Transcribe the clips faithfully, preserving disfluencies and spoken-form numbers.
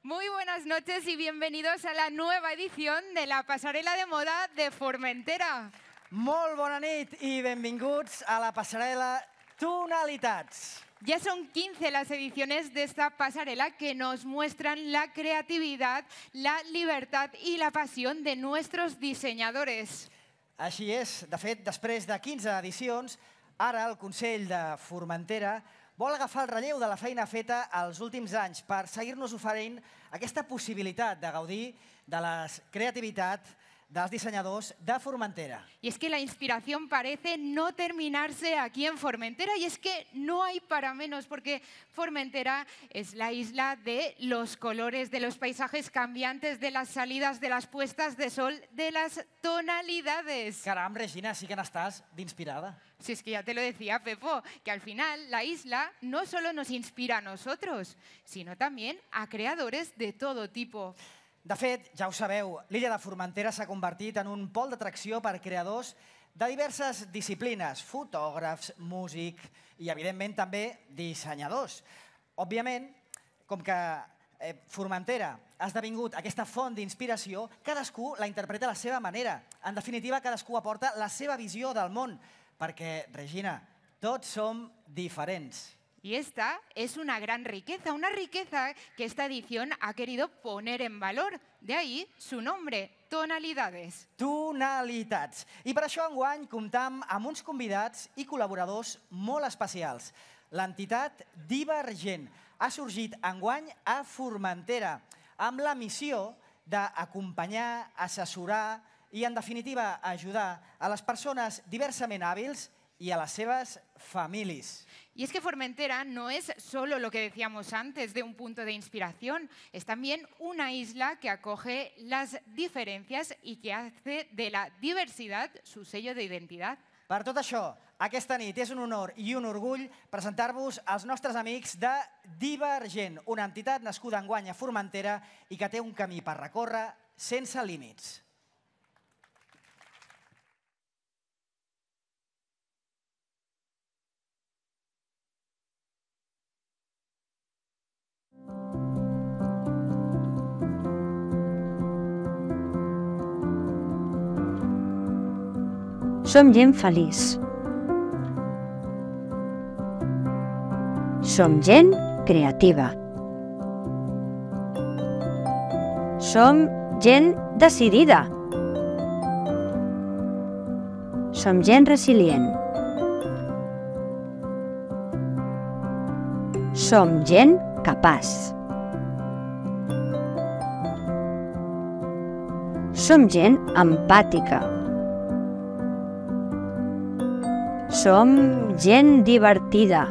Muy buenas noches y bienvenidos a la nueva edición de la Pasarela de Moda de Formentera. Molt bona nit i benvinguts a la passarel·la Tonalitats. Ya son quince las ediciones de esta pasarela que nos muestran la creatividad, la libertad y la pasión de nuestros diseñadores. Així és, de fet, després de quinze edicions, ara el Consell de Formentera vol agafar el relleu de la feina feta els últims anys per seguir-nos oferint aquesta possibilitat de gaudir de la creativitat dels diseñadors de Formentera. Y es que la inspiración parece no terminarse aquí en Formentera y es que no hay para menos porque Formentera es la isla de los colores, de los paisajes cambiantes, de las salidas, de las puestas de sol, de las tonalidades. Caram, Regina, sí que n'estàs d'inspirada. Si es que ya te lo decía Pepo, que al final la isla no solo nos inspira a nosotros, sino también a creadores de todo tipo. De fet, ja ho sabeu, l'illa de Formentera s'ha convertit en un pol d'atracció per creadors de diverses disciplines, fotògrafs, músic i, evidentment, també dissenyadors. Òbviament, com que Formentera ha esdevingut aquesta font d'inspiració, cadascú la interpreta a la seva manera. En definitiva, cadascú aporta la seva visió del món, perquè, Regina, tots som diferents. Y esta es una gran riqueza, una riqueza que esta edición ha querido poner en valor. De ahí su nombre, Tonalidades. Tonalitats. I per això enguany comptam amb uns convidats i col·laboradors molt especials. L'entitat Divergent ha sorgit enguany a Formentera amb la missió d'acompanyar, assessorar i, en definitiva, ajudar a les persones diversament hàbils y a las seves famílies. Y es que Formentera no es solo lo que decíamos antes de un punto de inspiración, es también una isla que acoge las diferencias y que hace de la diversidad su sello de identidad. Per tot això, aquesta nit és un honor i un orgull presentar-vos als nostres amics de Divergent, una entitat nascuda enguany a Formentera i que té un camí per recórrer sense límits. Som gent feliç. Som gent creativa. Som gent decidida. Som gent resilient. Som gent capaç. Som gent empàtica. Som gent divertida.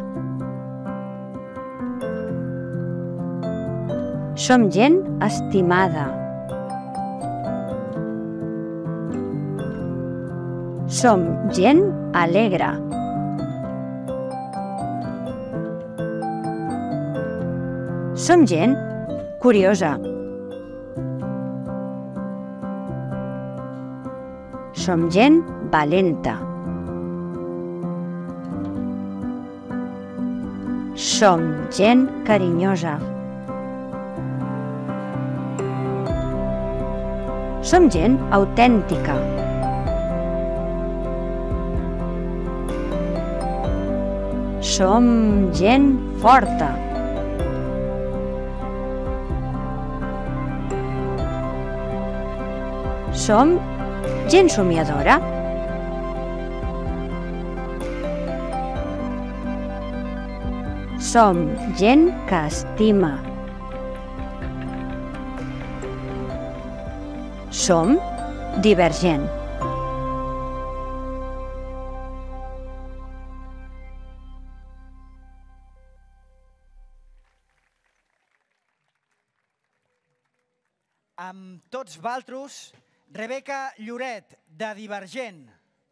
Som gent estimada. Som gent alegre. Som gent curiosa. Som gent valenta. Som gent carinyosa. Som gent autèntica. Som gent forta. Som gent somiadora. Som gent que estima. Som Divergent. Amb tots valtros, Rebeca Lloret, de Divergent.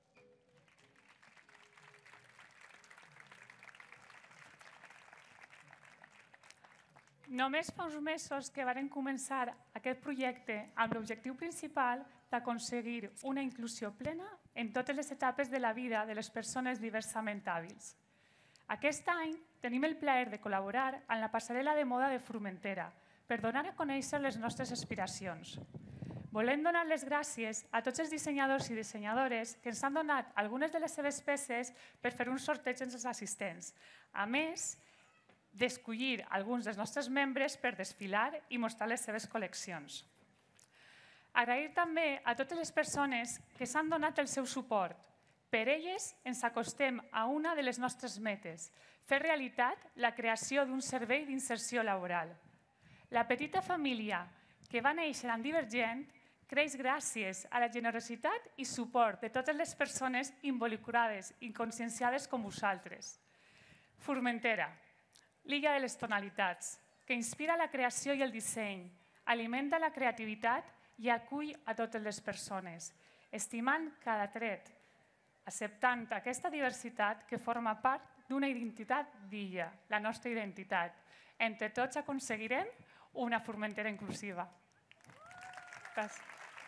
Només fa uns mesos que varen començar aquest projecte amb l'objectiu principal d'aconseguir una inclusió plena en totes les etapes de la vida de les persones diversament hàbils. Aquest any tenim el plaer de col·laborar amb la passarel·la de moda de Formentera per donar a conèixer les nostres aspiracions. Volem donar les gràcies a tots els dissenyadors i dissenyadores que ens han donat algunes de les seves peces per fer un sorteig entre els assistents, a més d'escollir alguns dels nostres membres per desfilar i mostrar les seves col·leccions. Agrair també a totes les persones que s'han donat el seu suport. Per elles ens acostem a una de les nostres metes, fer realitat la creació d'un servei d'inserció laboral. La petita família que va néixer en Divergent creix gràcies a la generositat i suport de totes les persones involucrades i conscienciades com vosaltres. Formentera, l'illa de les tonalitats, que inspira la creació i el disseny, alimenta la creativitat i acull a totes les persones, estimant cada tret, acceptant aquesta diversitat que forma part d'una identitat d'illa, la nostra identitat. Entre tots aconseguirem una Formentera inclusiva. Gràcies.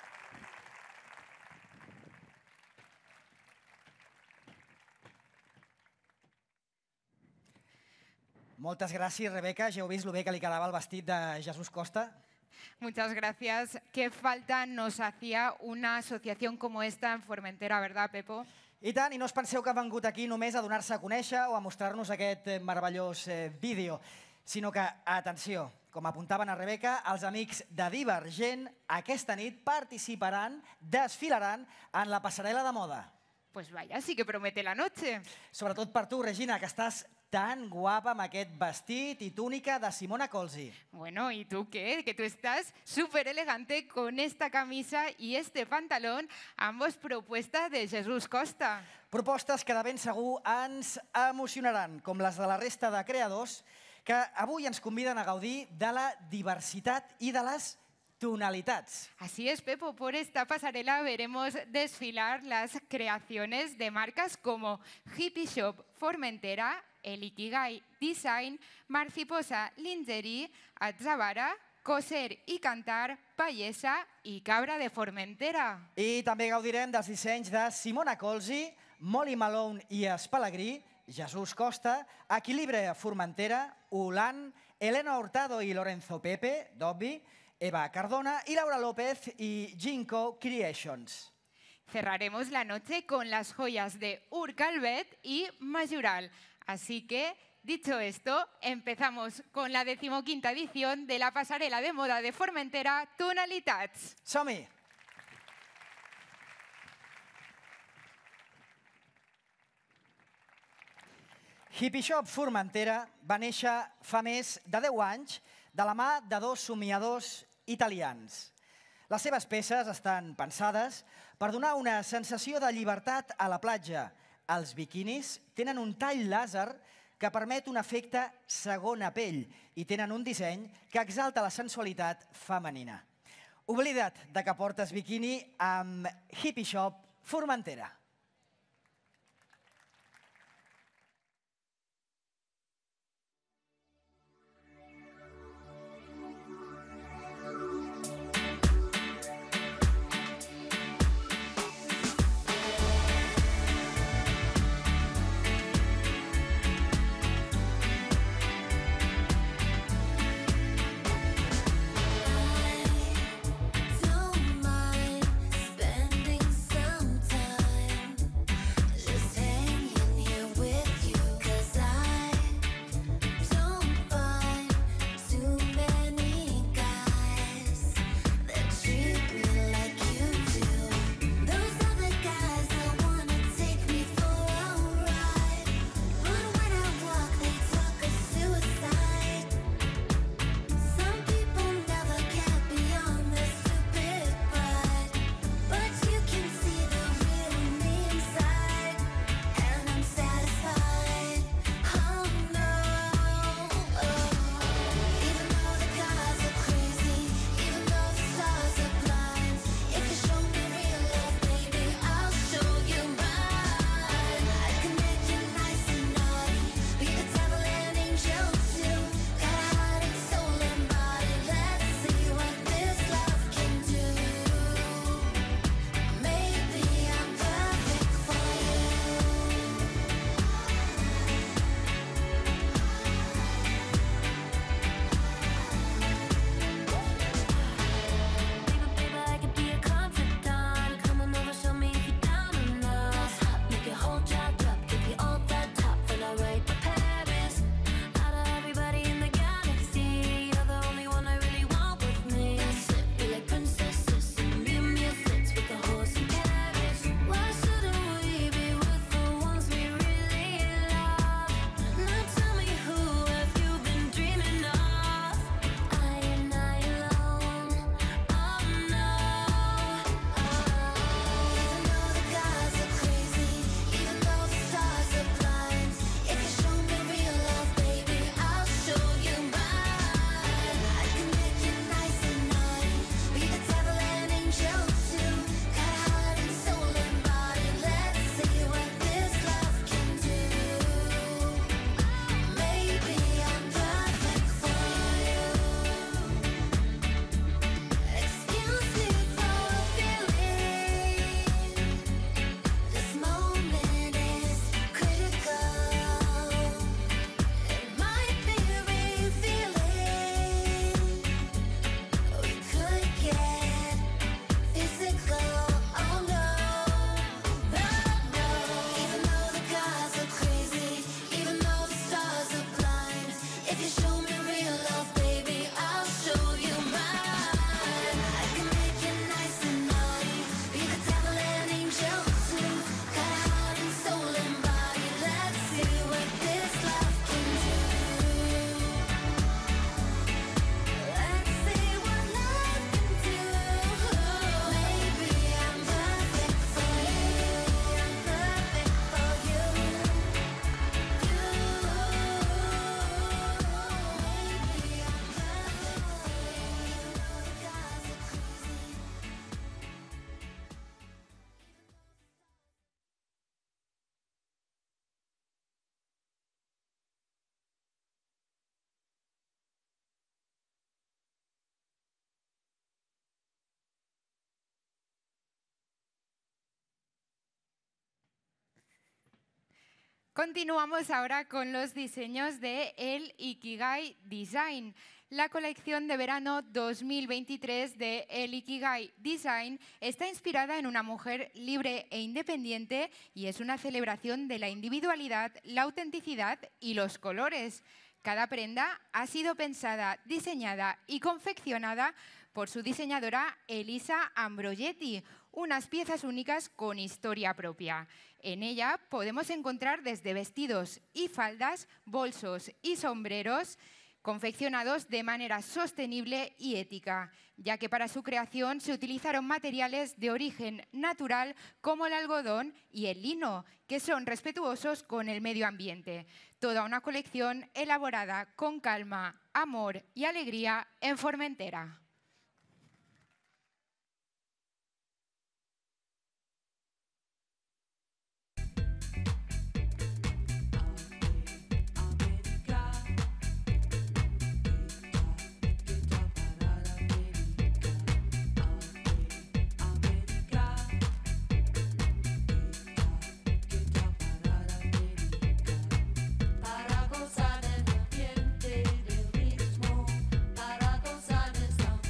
Moltes gràcies, Rebeca. Ja heu vist lo bé que li quedava el vestit de Jesús Costa? Muchas gracias. Qué falta nos hacía una asociación como esta en Formentera, ¿verdad, Pepo? I tant, i no us penseu que ha vengut aquí només a donar-se a conèixer o a mostrar-nos aquest meravellós vídeo, sinó que, atenció, com apuntaven a Rebeca, els amics de Divergent aquesta nit participaran, desfilaran en la passarel·la de moda. Pues vaya, sí que promete la noche. Sobretot per tu, Regina, que estàs tan guapa amb aquest vestit y túnica de Simona Colzi. Bueno, ¿y tú qué? Que tú estás súper elegante con esta camisa y este pantalón, ambos propuestas de Jesús Costa. Propostes que de ben segur ens emocionaran, com les de la resta de creadors, que avui ens conviden a gaudir de la diversitat i de les tonalitats. Así es, Pepo. Por esta pasarela veremos desfilar las creaciones de marcas como Hippie Shop Formentera, El Ikigai Design, Marciposa Lingerie, Atzavara, Coser i Cantar, Pallesa i Cabra de Formentera. I també gaudirem dels dissenys de Simona Colzi, Molly Malone i Espalagrí, Jesús Costa, Equilibre Formentera, Ulan, Elena Hurtado i Lorenzo Pepe, d'Obvi, Eva Cardona y Laura López y Jinko Creations. Cerraremos la noche con las joyas de Urcalvet y Majoral. Así que, dicho esto, empezamos con la decimoquinta edición de la pasarela de moda de Formentera, Tonalitats. Som-hi! Hippie Shop Formentera va néixer fa més de deu anys de la mà de dos somiadors italians. Les seves peces estan pensades per donar una sensació de llibertat a la platja. Els biquinis tenen un tall làser que permet un efecte segona pell i tenen un disseny que exalta la sensualitat femenina. Oblida't de que portes biquini amb Hippie Shop Formentera. Don't mind spending some time Continuamos ahora con los diseños de el Ikigai Design. La colección de verano dos mil veintitrés de el Ikigai Design está inspirada en una mujer libre e independiente y es una celebración de la individualidad, la autenticidad y los colores. Cada prenda ha sido pensada, diseñada y confeccionada por su diseñadora Elisa Ambrogetti, unas piezas únicas con historia propia. En ella podemos encontrar desde vestidos y faldas, bolsos y sombreros confeccionados de manera sostenible y ética, ya que para su creación se utilizaron materiales de origen natural como el algodón y el lino, que son respetuosos con el medio ambiente. Toda una colección elaborada con calma, amor y alegría en Formentera. Para gozar del ambiente, del ritmo, para gozar de esta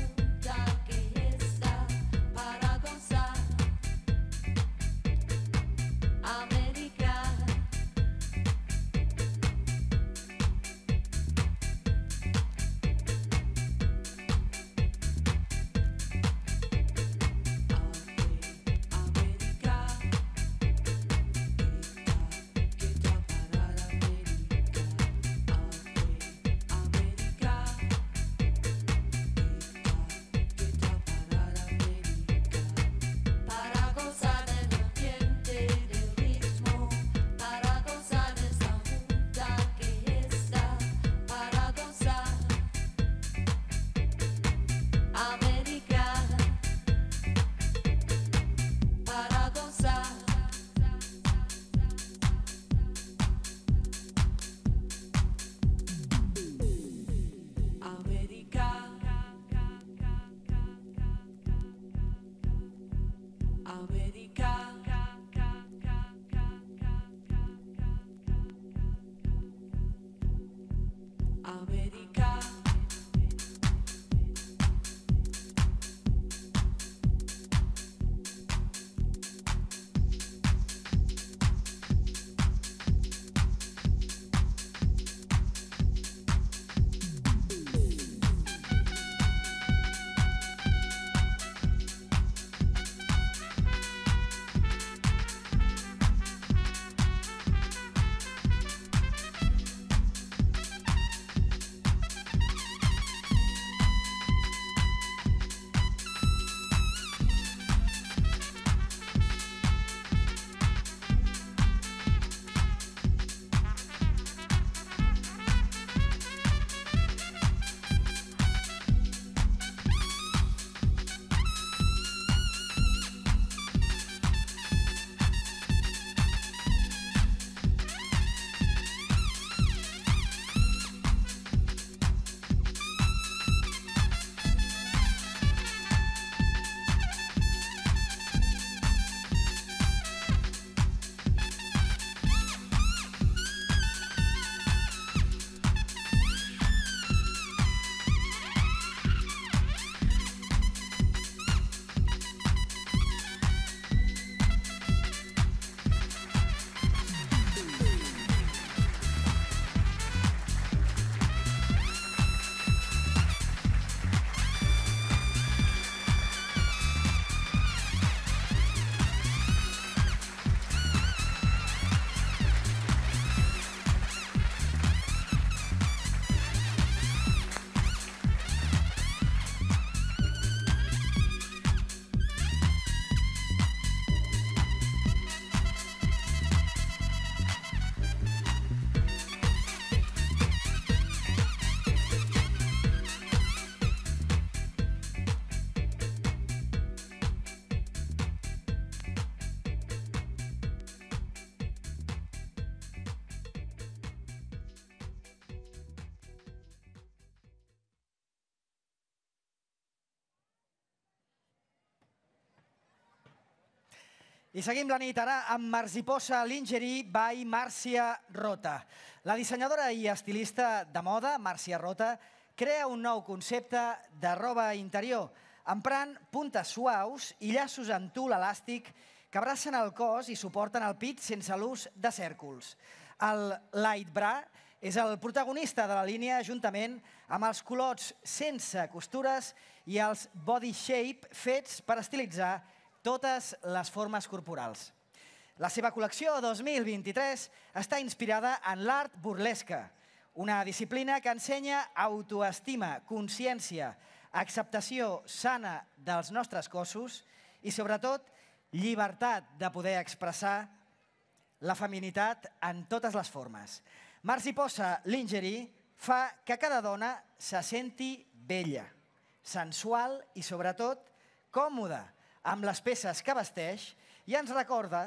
I seguim la nit ara amb Marziposa Lingerie by Màrcia Rota. La dissenyadora i estilista de moda, Màrcia Rota, crea un nou concepte de roba interior, emprant puntes suaus i llaços en tul elàstic que abracen el cos i suporten el pit sense l'ús de cèrcols. El light bra és el protagonista de la línia juntament amb els culots sense costures i els body shape fets per estilitzar totes les formes corporals. La seva col·lecció dos mil vint-i-tres està inspirada en l'art burlesca, una disciplina que ensenya autoestima, consciència, acceptació sana dels nostres cossos i, sobretot, llibertat de poder expressar la feminitat en totes les formes. Marziposa Lingerie fa que cada dona se senti bella, sensual i, sobretot, còmoda amb les peces que vesteix i ens recorda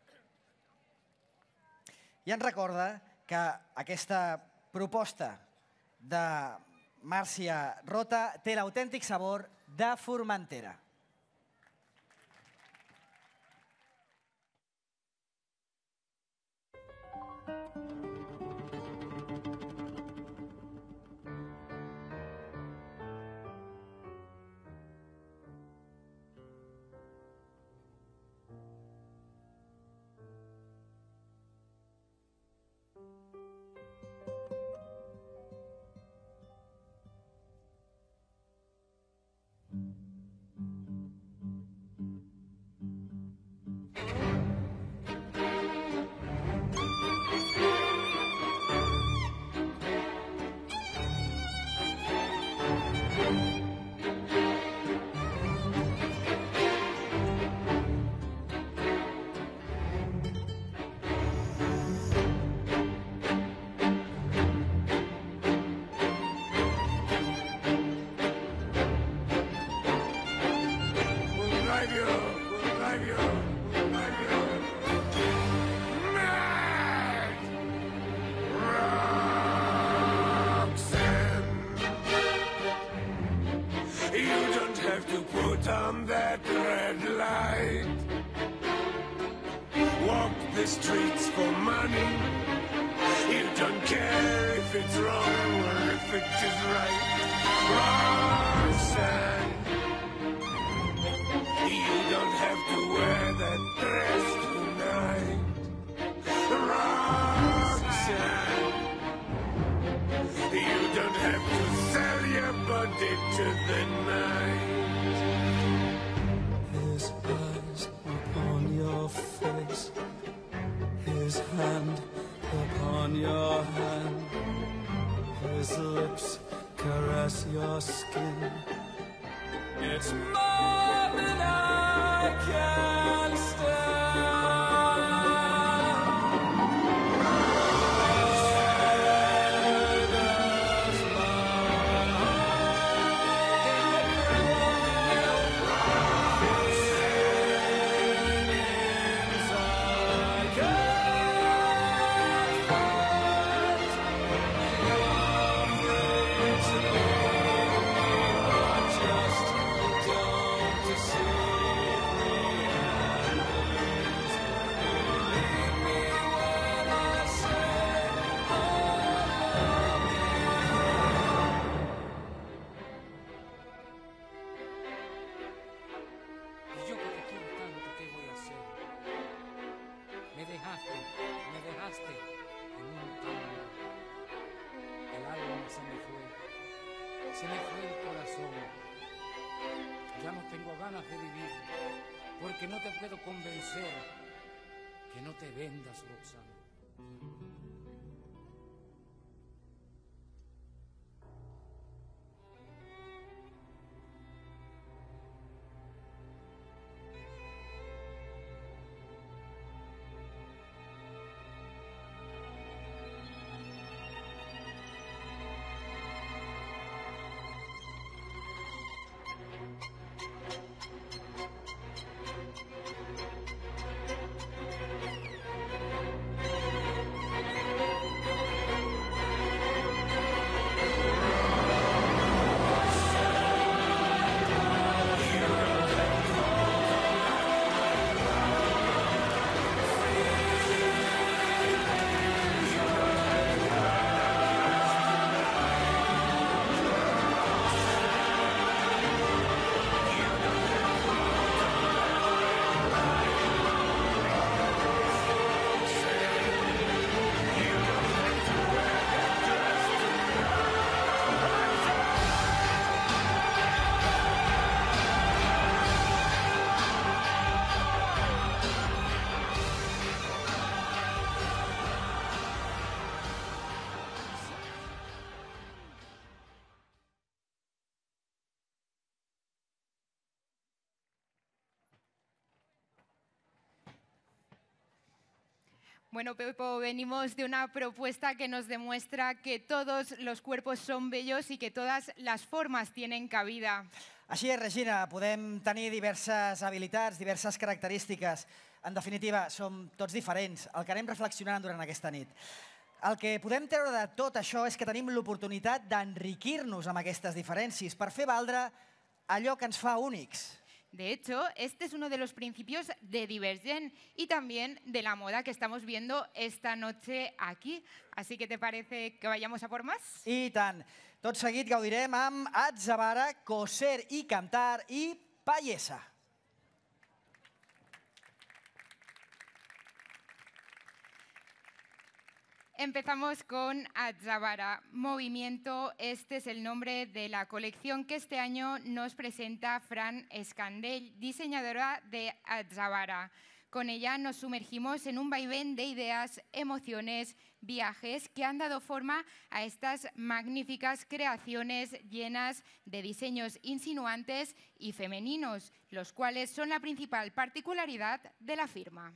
i ens recorda que aquesta proposta de Màrcia Rota té l'autèntic sabor de Formentera. Bueno, Pepo, venimos de una propuesta que nos demuestra que todos los cuerpos son bellos y que todas las formas tienen cabida. Així és, Regina, podem tenir diverses habilitats, diverses característiques. En definitiva, som tots diferents, el que anem reflexionant durant aquesta nit. El que podem treure de tot això és que tenim l'oportunitat d'enriquir-nos amb aquestes diferències per fer valdre allò que ens fa únics. De hecho, este es uno de los principios de Divergent y también de la moda que estamos viendo esta noche aquí. Así que, ¿te parece que vayamos a por más? I tant. Tot seguit gaudirem amb Atzavara, Coser i Cantar i Payesa. Empezamos con Atzavara, Movimiento. Este es el nombre de la colección que este año nos presenta Fran Escandell, diseñadora de Atzavara. Con ella nos sumergimos en un vaivén de ideas, emociones, viajes que han dado forma a estas magníficas creaciones llenas de diseños insinuantes y femeninos, los cuales son la principal particularidad de la firma.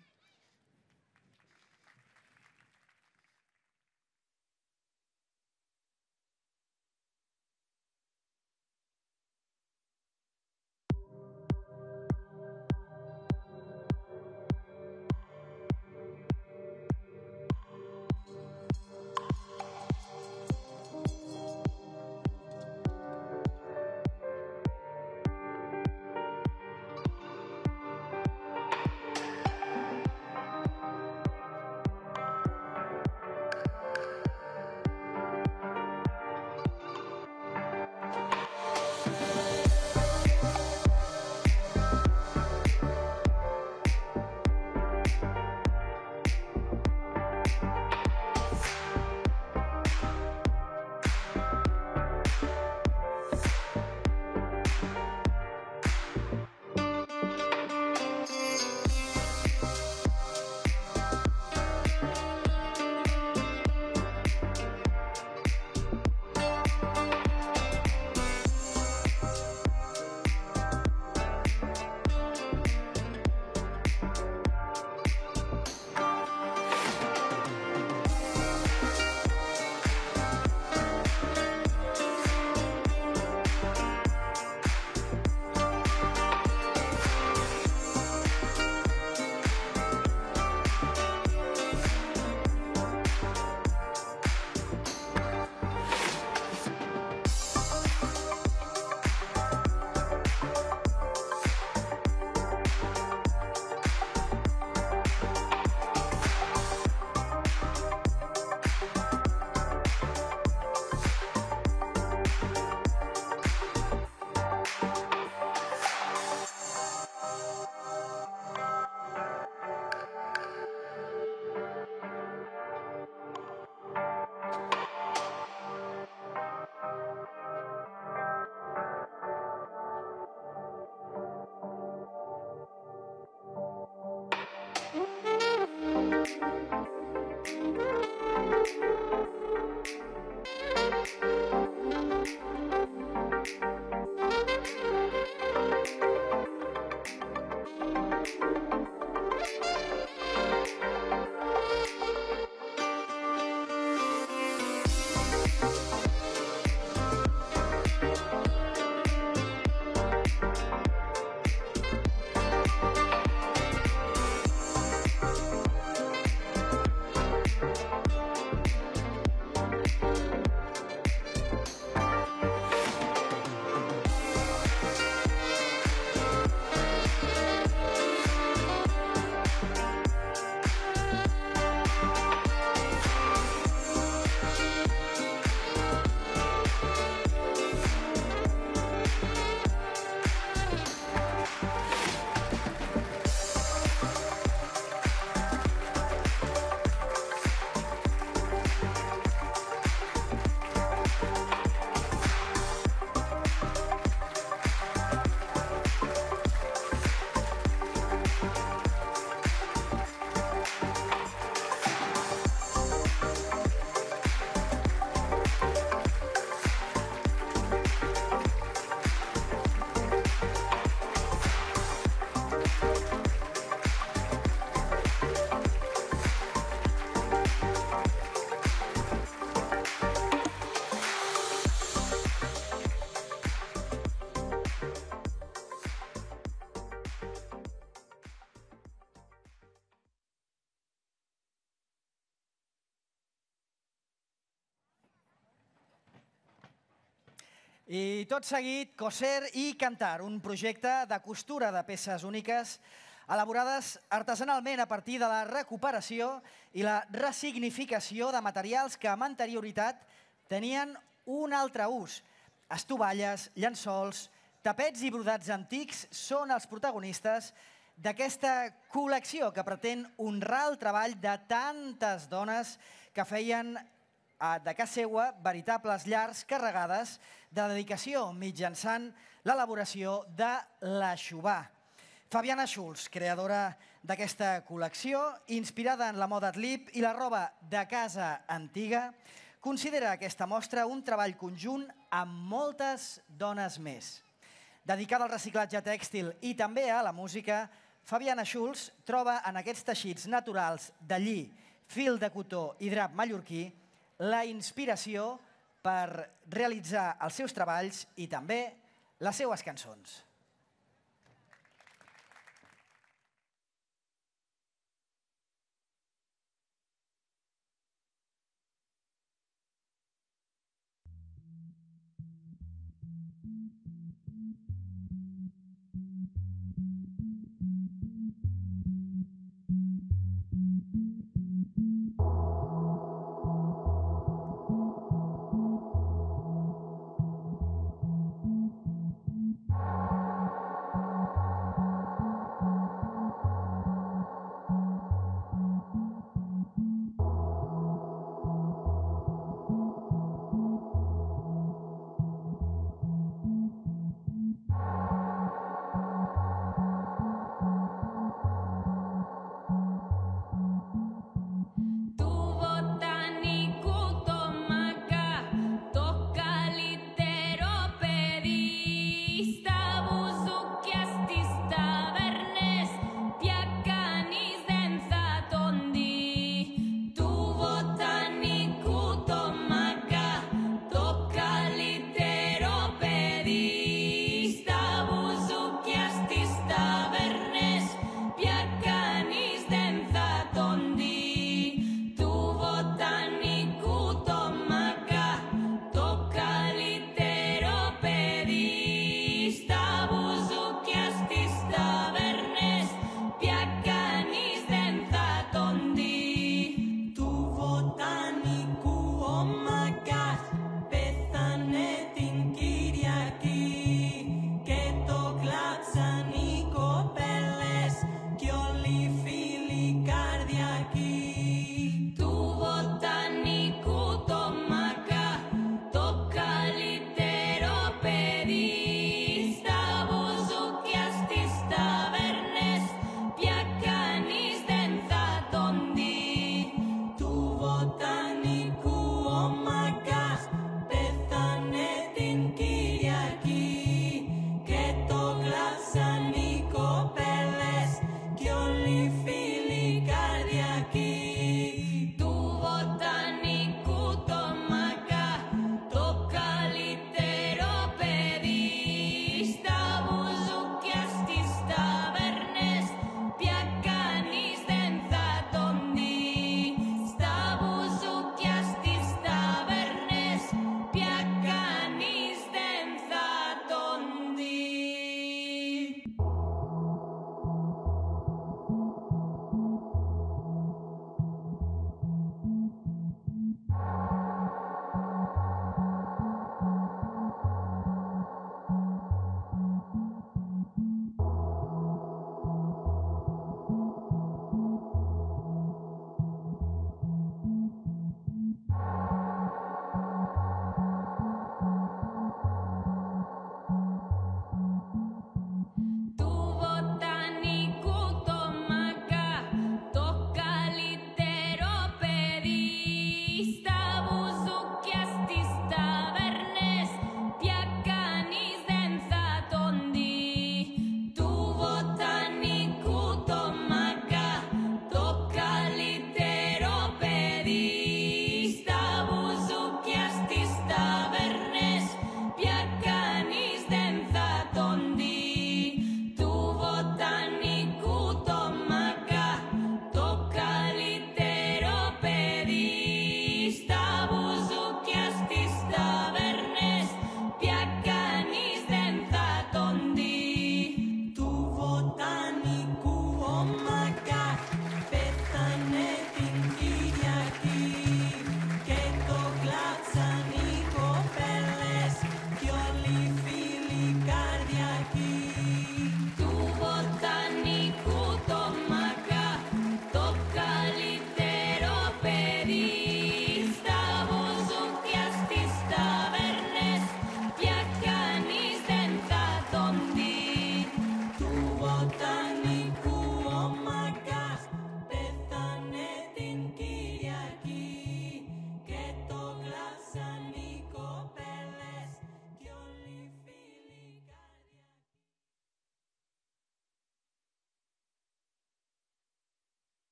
I tot seguit, Coser i Cantar, un projecte de costura de peces úniques elaborades artesanalment a partir de la recuperació i la resignificació de materials que amb anterioritat tenien un altre ús. Estovalles, llençols, tapets i brodats antics són els protagonistes d'aquesta col·lecció que pretén honrar el treball de tantes dones que feien de casa seva veritables llars carregades de dedicació mitjançant l'elaboració de l'aixovar. Fabiana Schulz, creadora d'aquesta col·lecció, inspirada en la moda Adlib i la roba de casa antiga, considera aquesta mostra un treball conjunt amb moltes dones més. Dedicada al reciclatge tèxtil i també a la música, Fabiana Schulz troba en aquests teixits naturals de lli, fil de cotó i drap mallorquí la inspiració per realitzar els seus treballs i també les seues cançons.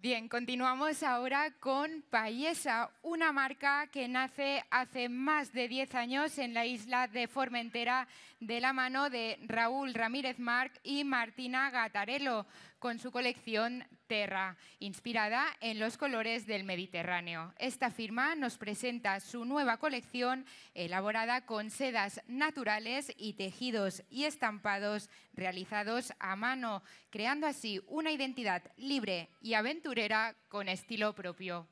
Bien, continuamos ahora con Payesa, una marca que nace hace más de diez años en la isla de Formentera de la mano de Raúl Ramírez Marc y Martina Gattarello, con su colección Terra, inspirada en los colores del Mediterráneo. Esta firma nos presenta su nueva colección elaborada con sedas naturales y tejidos y estampados realizados a mano, creando así una identidad libre y aventurera con estilo propio.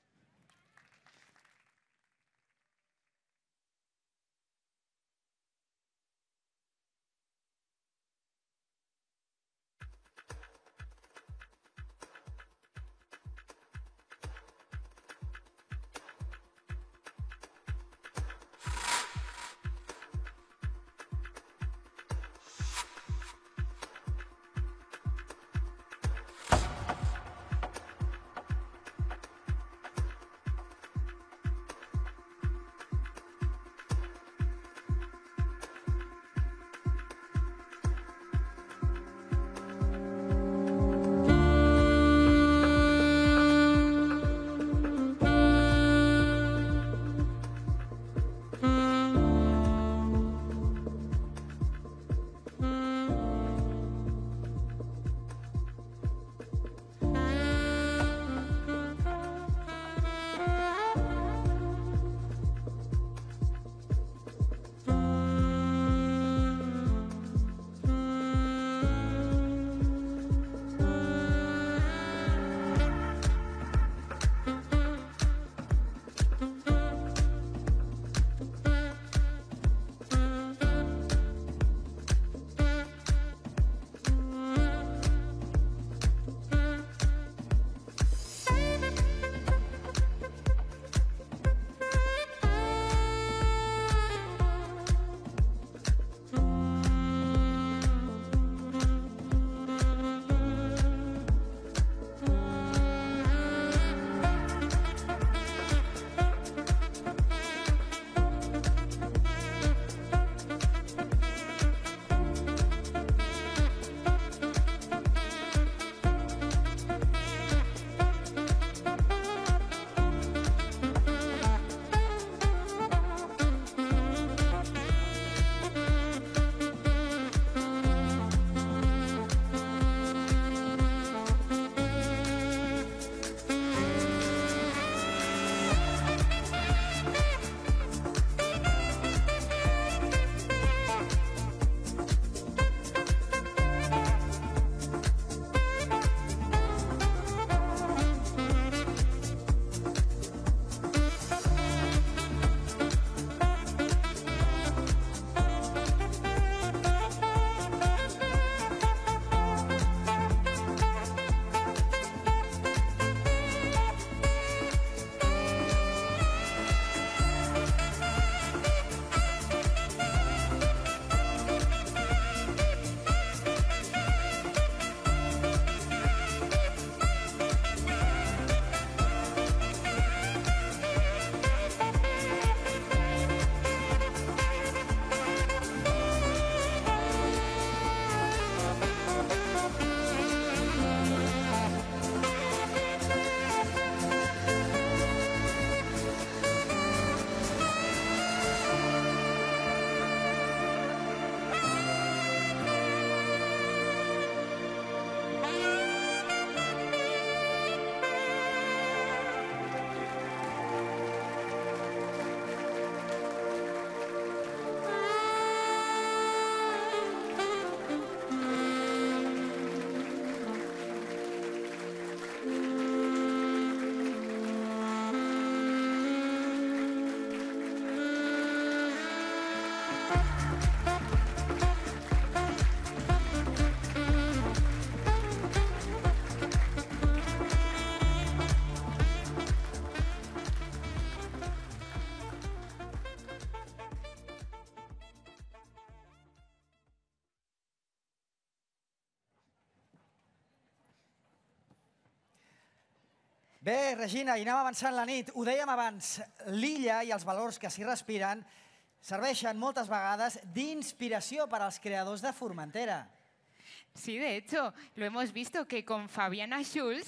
Bé, Regina, i anem avançant la nit. Ho dèiem abans, l'illa i els valors que s'hi respiren serveixen moltes vegades d'inspiració per als creadors de Formentera. Sí, de hecho, lo hemos visto que con Fabiana Schulz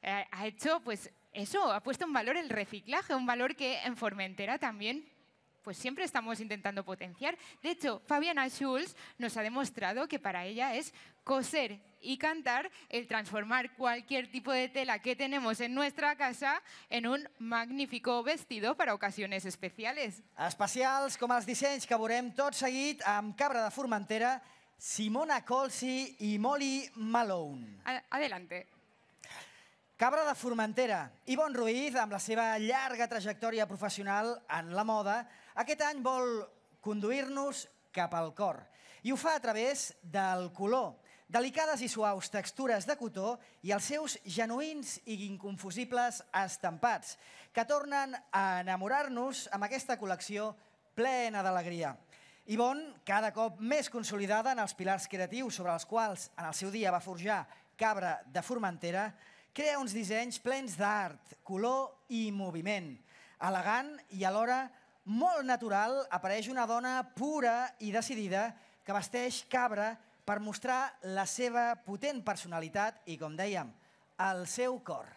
eh, ha hecho, pues eso, ha puesto en valor el reciclaje, un valor que en Formentera también pues siempre estamos intentando potenciar. De hecho, Fabiana Schulz nos ha demostrado que para ella es coser y cantar el transformar cualquier tipo de tela que tenemos en nuestra casa en un magnífico vestido para ocasiones especiales. Especials com els dissenys que veurem tot seguit amb Cabra de Formentera, Simona Colsi i Molly Malone. Adelante. Cabra de Formentera, Ivonne Ruiz, amb la seva llarga trajectòria professional en la moda, aquest any vol conduir-nos cap al cor. I ho fa a través del color, delicades i suaus textures de cotó i els seus genuïns i inconfusibles estampats, que tornen a enamorar-nos amb aquesta col·lecció plena d'alegria. Ivonne, cada cop més consolidada en els pilars creatius sobre els quals en el seu dia va forjar Cabra de Formentera, crea uns dissenys plens d'art, color i moviment. Elegant i alhora molt natural, apareix una dona pura i decidida que vesteix cabra per mostrar la seva potent personalitat i, com dèiem, el seu cor.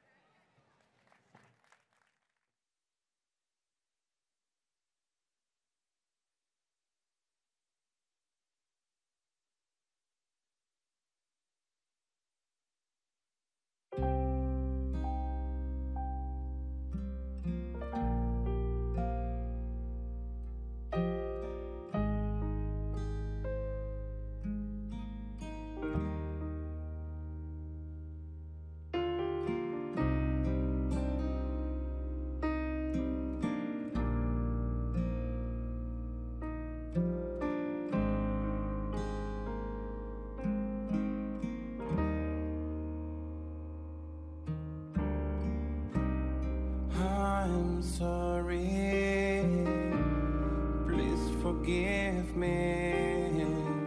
I'm sorry, please forgive me.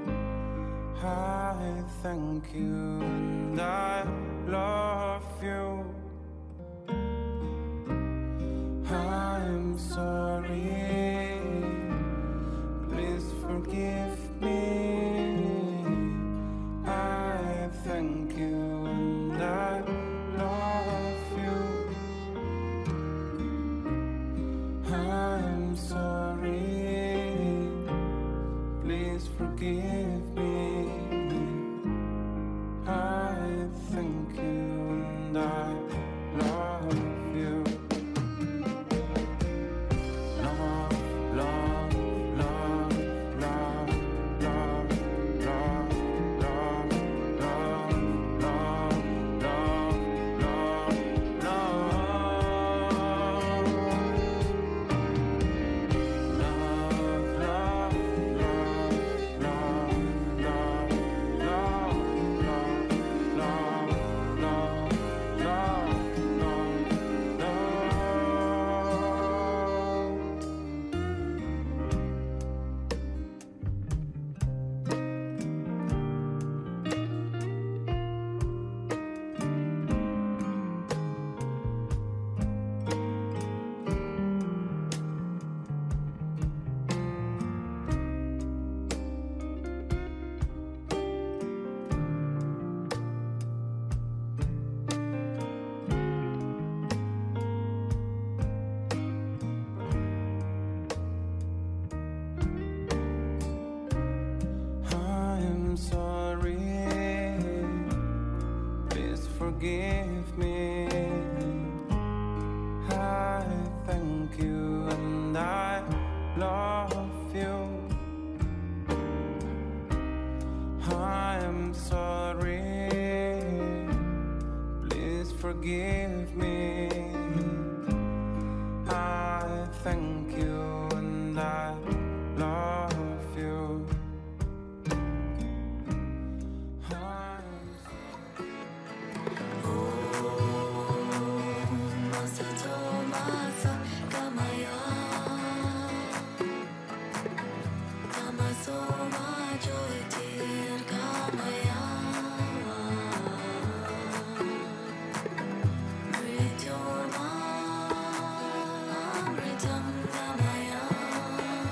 I thank you and I love you. I'm sorry, please forgive me. I thank you and I love you. I'm sorry, please forgive me. I thank you and I love you. Love, love, love, love, love, love, love, love, love, love, love, I'm sorry, please forgive me. I thank you and I love you. I'm sorry, please forgive me. I thank you and I love you. Read your mind, read them,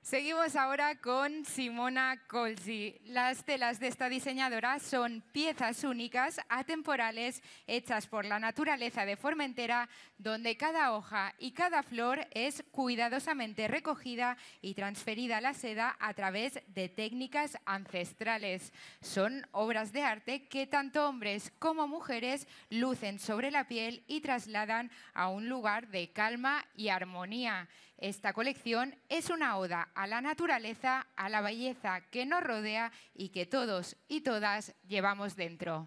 Seguimos ahora con Simona Colsi. Las telas de esta diseñadora son piezas únicas, atemporales, hechas por la naturaleza de Formentera, donde cada hoja y cada flor es cuidadosamente recogida y transferida a la seda a través de técnicas ancestrales. Son obras de arte que tanto hombres como mujeres lucen sobre la piel y trasladan a un lugar de calma y armonía. Esta colección es una oda a la naturaleza, a la belleza que nos rodea y que todos y todas llevamos dentro.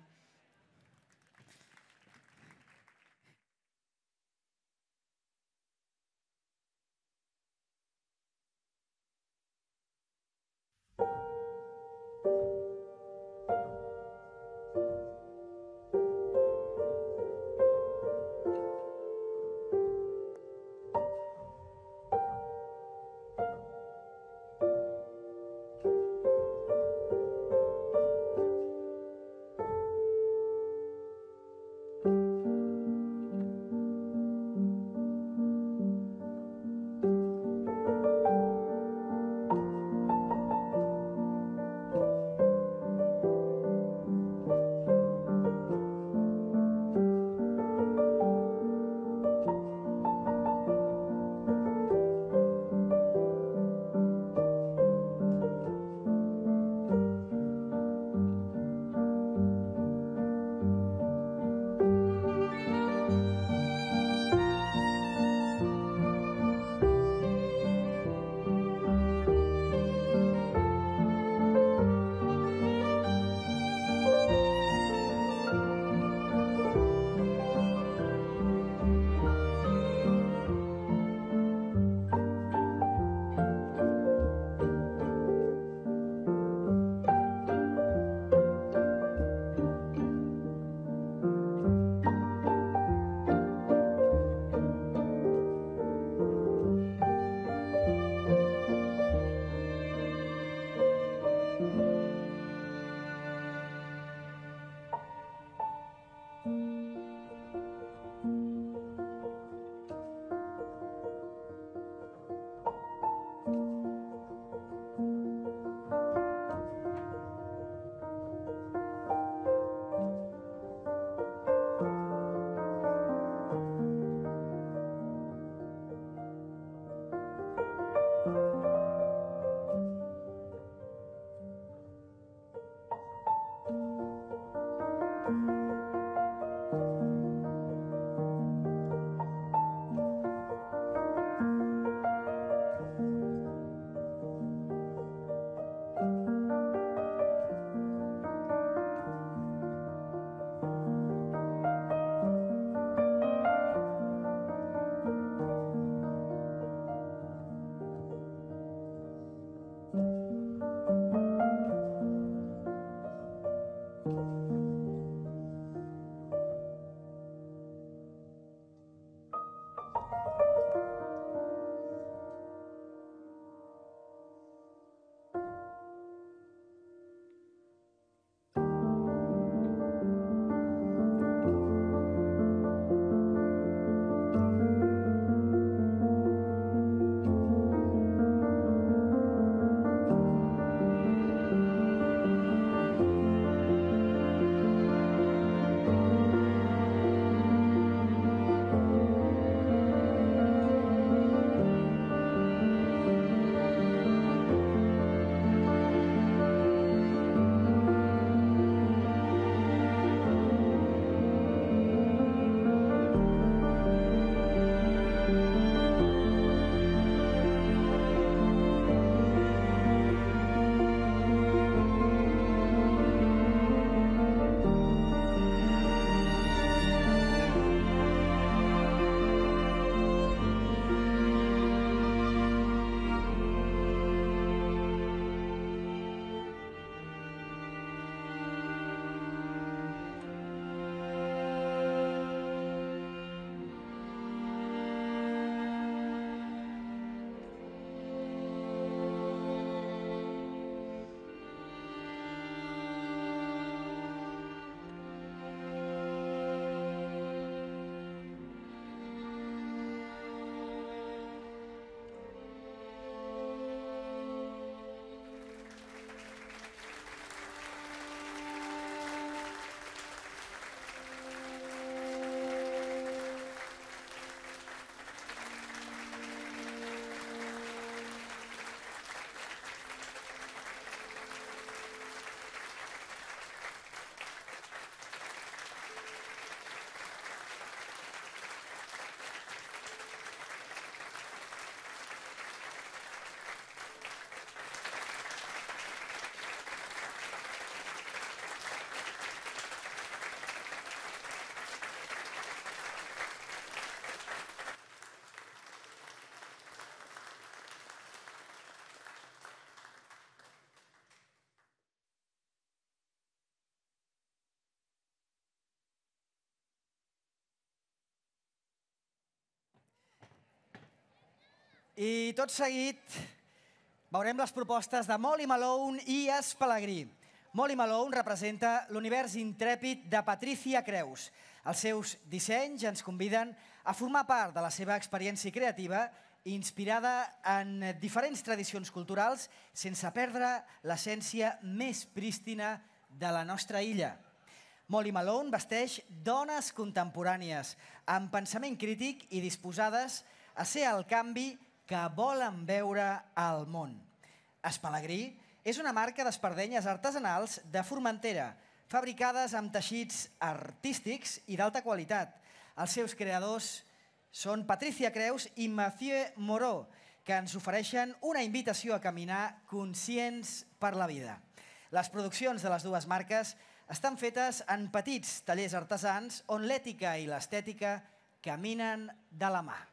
I tot seguit veurem les propostes de Molly Malone i Espalagrí. Molly Malone representa l'univers intrèpid de Patricia Creus. Els seus dissenys ens conviden a formar part de la seva experiència creativa inspirada en diferents tradicions culturals sense perdre l'essència més prístina de la nostra illa. Molly Malone vesteix dones contemporànies amb pensament crític i disposades a ser el canvi que volen veure al món. Espalagrí és una marca d'espardenyes artesanals de Formentera, fabricades amb teixits artístics i d'alta qualitat. Els seus creadors són Patricia Creus i Mathieu Moreau, que ens ofereixen una invitació a caminar conscients per la vida. Les produccions de les dues marques estan fetes en petits tallers artesans on l'ètica i l'estètica caminen de la mà.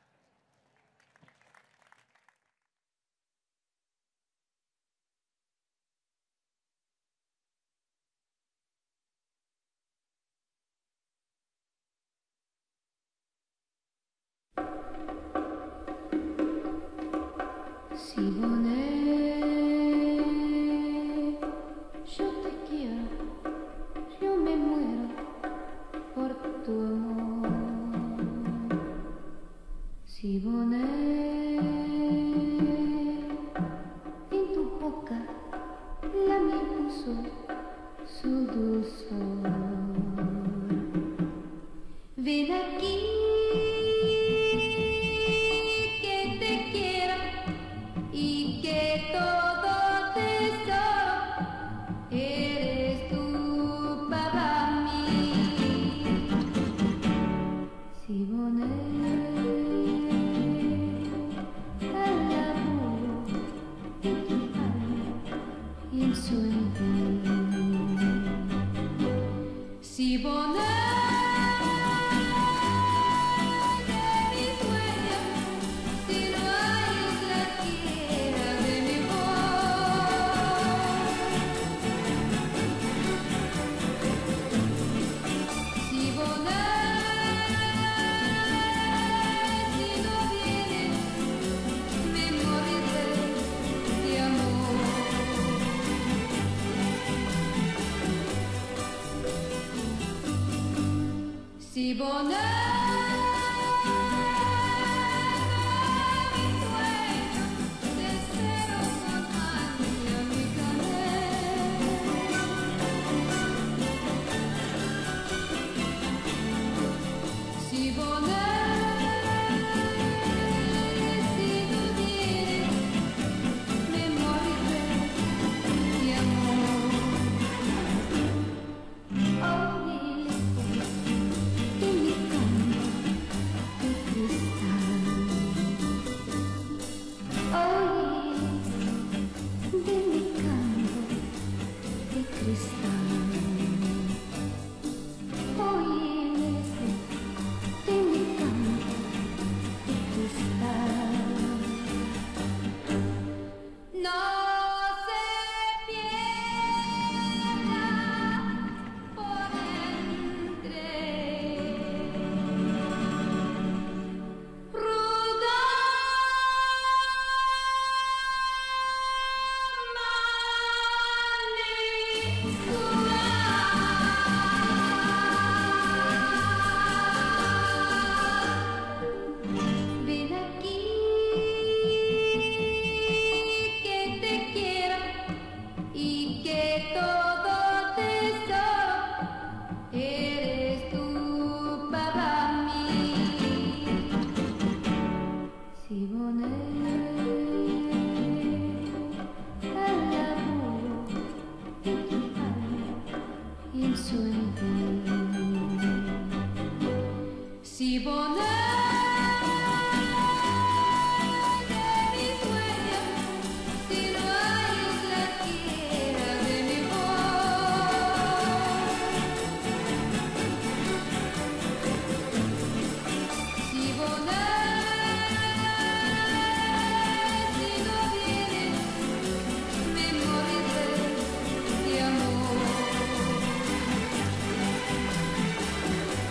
Siboney, yo te quiero, yo me muero por tu amor. Siboney, en tu boca la miel puso su dulzor. Ven aquí.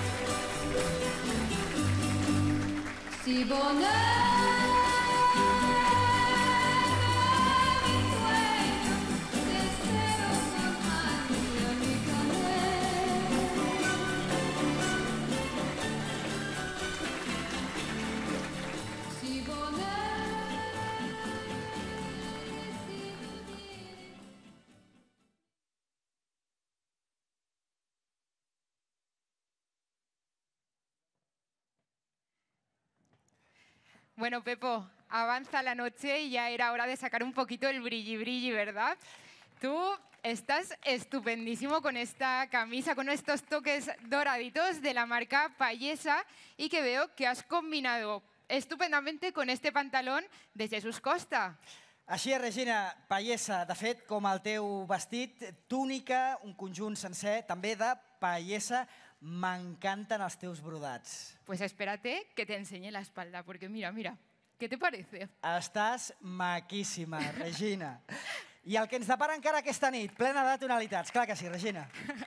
Siboney. Bueno, Pepo, avanza la noche y ya era hora de sacar un poquito el brilli brilli, ¿verdad? Tú estás estupendísimo con esta camisa, con estos toques doraditos de la marca Payesa y que veo que has combinado estupendamente con este pantalón de Jesús Costa. Així és, Regina, Payesa, de fet, com el teu vestit, túnica, un conjunt sencer, també de Payesa. M'encanten els teus brodats. Pues espérate que te enseñe la espalda, porque mira, mira, ¿qué te parece? Estàs maquíssima, Regina. I el que ens depara encara aquesta nit, plena de tonalitats. Clar que sí, Regina.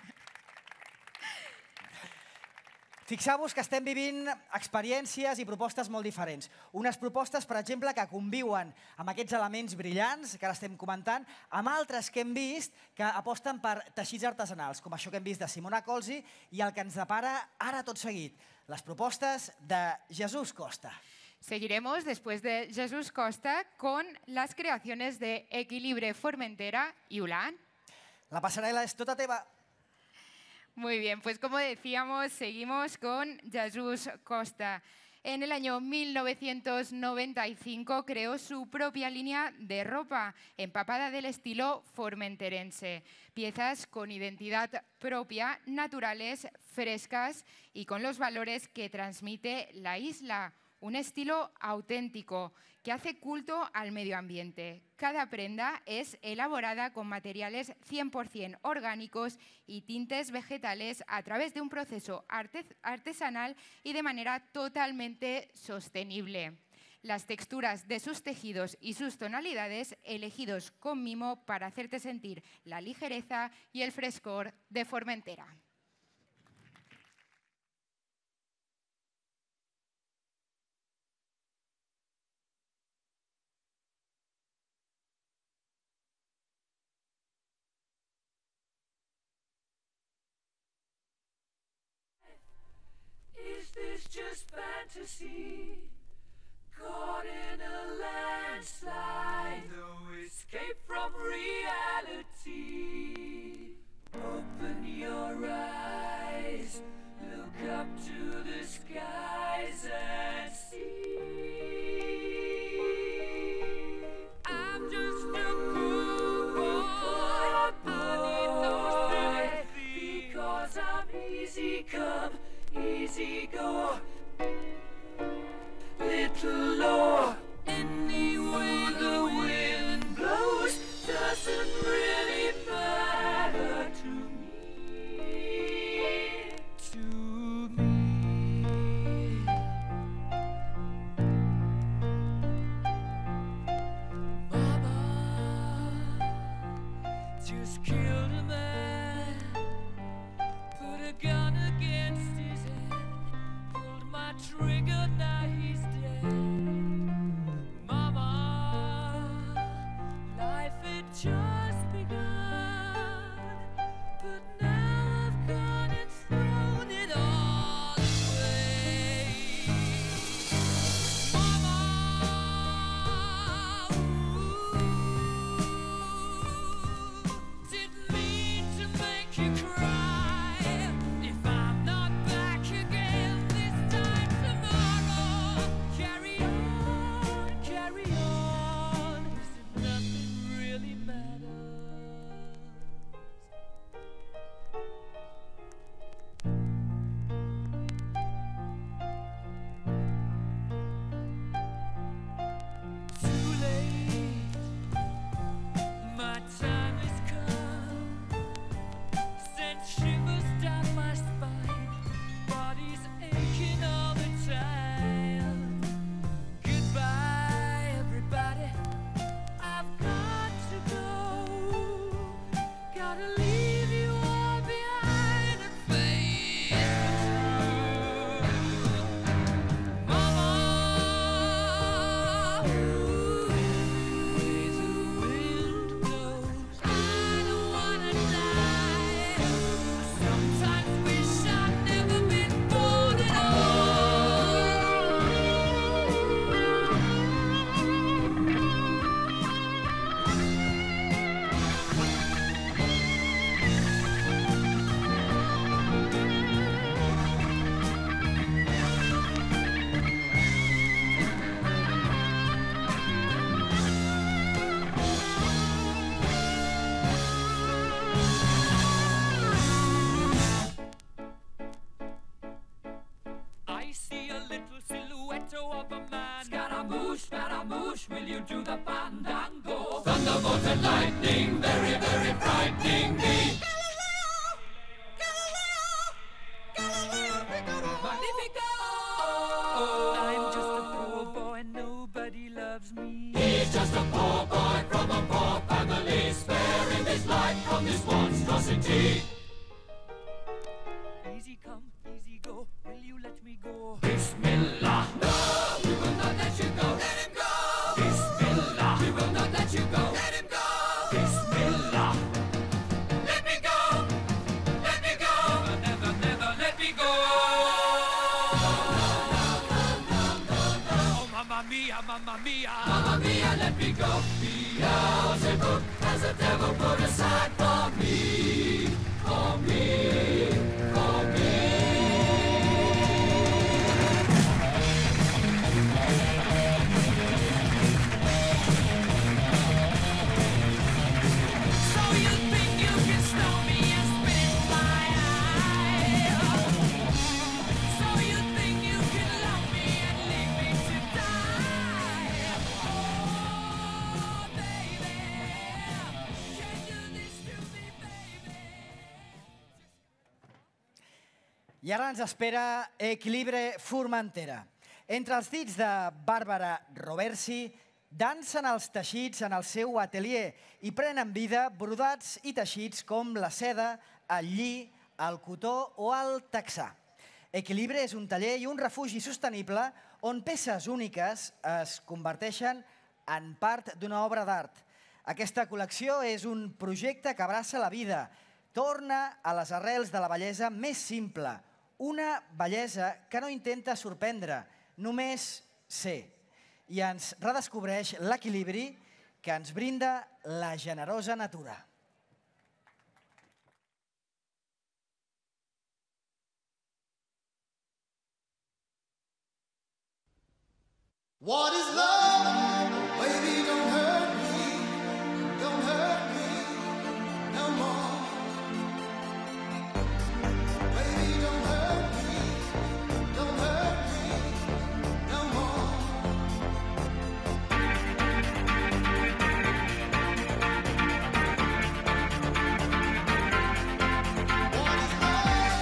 Fixeu-vos que estem vivint experiències i propostes molt diferents. Unes propostes, per exemple, que conviuen amb aquests elements brillants que ara estem comentant, amb altres que hem vist que aposten per teixits artesanals, com això que hem vist de Simona Colzi i el que ens depara ara tot seguit, les propostes de Jesús Costa. Seguiremos después de Jesús Costa con las creaciones de Equilibre Formentera y Ulan. La passarel·la és tota teva. Muy bien, pues como decíamos, seguimos con Jesús Costa. En el año mil novecientos noventa y cinco creó su propia línea de ropa, empapada del estilo formenterense. Piezas con identidad propia, naturales, frescas y con los valores que transmite la isla. Un estilo auténtico que hace culto al medio ambiente. Cada prenda es elaborada con materiales cien por cien orgánicos y tintes vegetales a través de un proceso artesanal y de manera totalmente sostenible. Las texturas de sus tejidos y sus tonalidades elegidos con mimo para hacerte sentir la ligereza y el frescor de Formentera. Is this just fantasy? Caught in a landslide, no escape from reality. Open your eyes, look up to the skies and see. I'm just a poor boy, beneath those three feet, because I'm easy come, easy go, little low. Any way the wind blows doesn't really matter to me, to me. Mama just killed a man, put a gun against his head, pulled my trigger, now he's dead. Mama, life had just begun, but now I've gone and thrown it all away. Mama, ooh, didn't mean to make you cry. If I'm not back again this time tomorrow, carry on, carry on, as if nothing really matters. Too late, my time has come. Sent shivers down my spine, body's aching all the time. Goodbye, everybody, I've got to go. Gotta leave you all behind and face the truth. Mama, ooh, way the wind blows, I don't wanna die. Sometimes wish I'd never been born at all. to the fandango. Thunderbolt and lightning, very, very frightening me. Magnifico! I'm just a poor boy, nobody loves me. He's just a poor boy from a poor family, sparing his life from this monstrosity. Easy come, easy go, will you let me go? Bismillah! No, we will not let you go. Let him go! Bismillah! We will not let you go. Let him go! Bismillah! Let me go! Let me go! Never, never, never let me go! Oh, mamma mia, mamma mia! Mamma mia, let me go! Beelzebub has a devil put aside for me, for me, for me. So you think you can snow me and spit in my eye? So you think you can love me and leave me to die? Oh, baby, can you do this to me, baby? I ara ens espera Equilibre Formentera. Entre els dits de Bàrbara Roversi, dansen els teixits en el seu atelier i prenen vida brodats i teixits com la seda, el lli, el cotó o el texà. Equilibre és un taller i un refugi sostenible on peces úniques es converteixen en part d'una obra d'art. Aquesta col·lecció és un projecte que abraça la vida, torna a les arrels de la bellesa més simple, una bellesa que no intenta sorprendre, només ser. I ens redescobreix l'equilibri que ens brinda la generosa natura. What is love? Baby, don't hurt me. Don't hurt me no more. Baby, don't hurt me. Don't hurt me no more. What is love?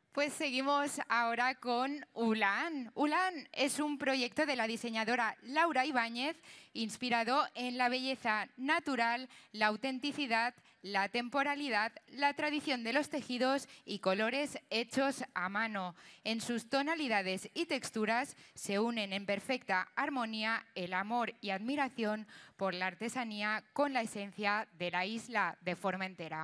Pues seguimos ahora con Ulan. Ulan es un proyecto de la diseñadora Laura Ibáñez, inspirado en la belleza natural, la autenticidad, la temporalidad, la tradición de los tejidos y colores hechos a mano. En sus tonalidades y texturas se unen en perfecta armonía el amor y admiración por la artesanía con la esencia de la isla de Formentera.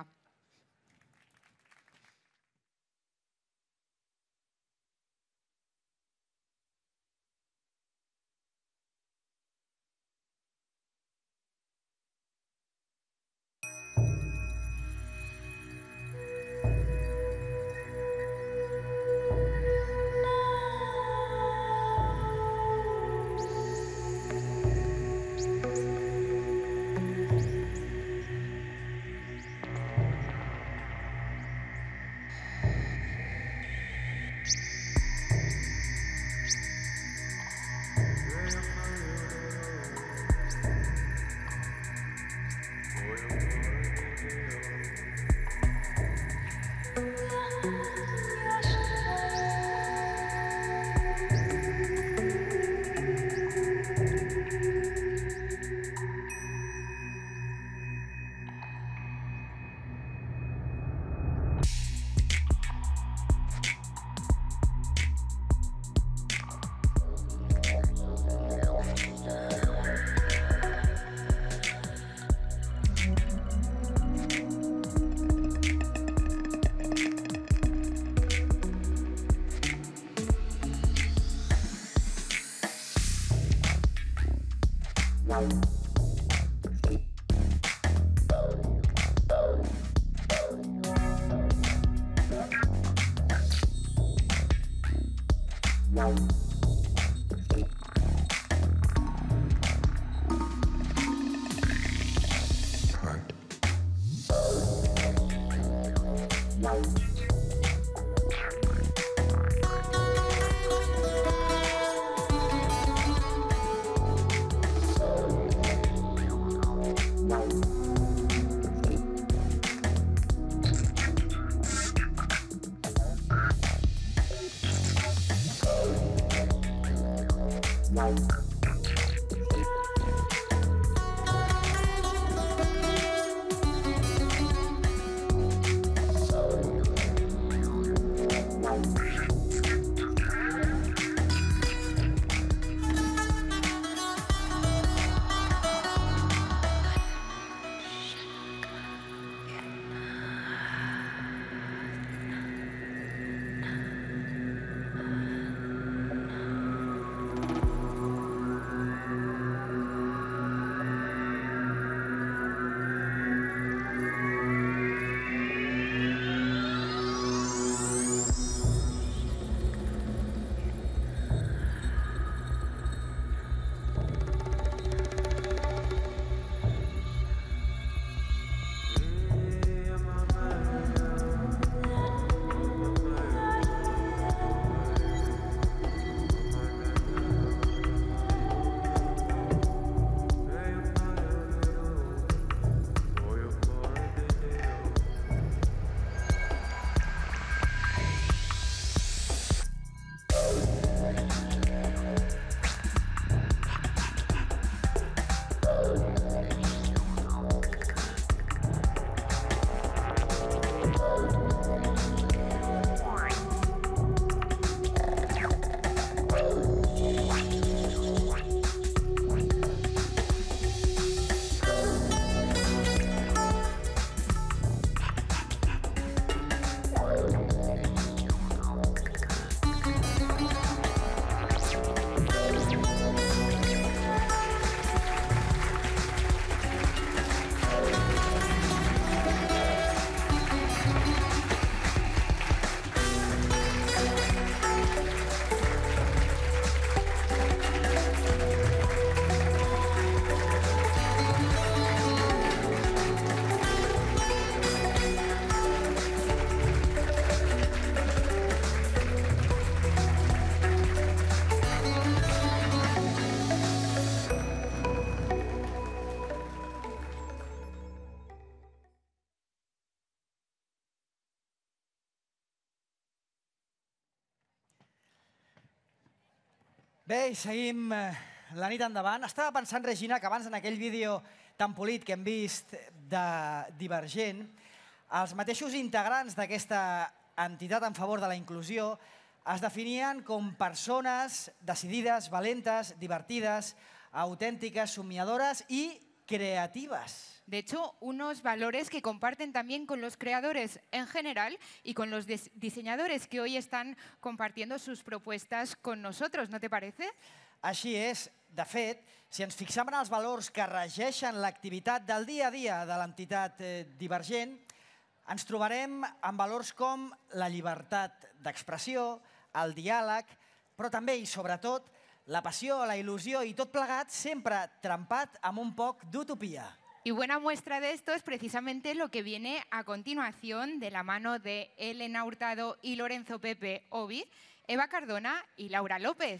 Bé, i seguim eh, la nit endavant. Estava pensant, Regina, que abans en aquell vídeo tan polit que hem vist de Divergent, els mateixos integrants d'aquesta entitat en favor de la inclusió es definien com persones decidides, valentes, divertides, autèntiques, somiadores i creatives. De hecho, unos valores que comparten también con los creadores en general y con los dis- diseñadores que hoy están compartiendo sus propuestas con nosotros, ¿no te parece? Així és. De fet, si ens fixem en els valors que regeixen l'activitat del dia a dia de l'entitat eh, Divergent, ens trobarem amb valors com la llibertat d'expressió, el diàleg, però també i sobretot la passió, la il·lusió i tot plegat sempre trempat amb un poc d'utopia. Y buena muestra de esto es precisamente lo que viene a continuación de la mano de Elena Hurtado y Lorenzo Pepe Obi, Eva Cardona y Laura López.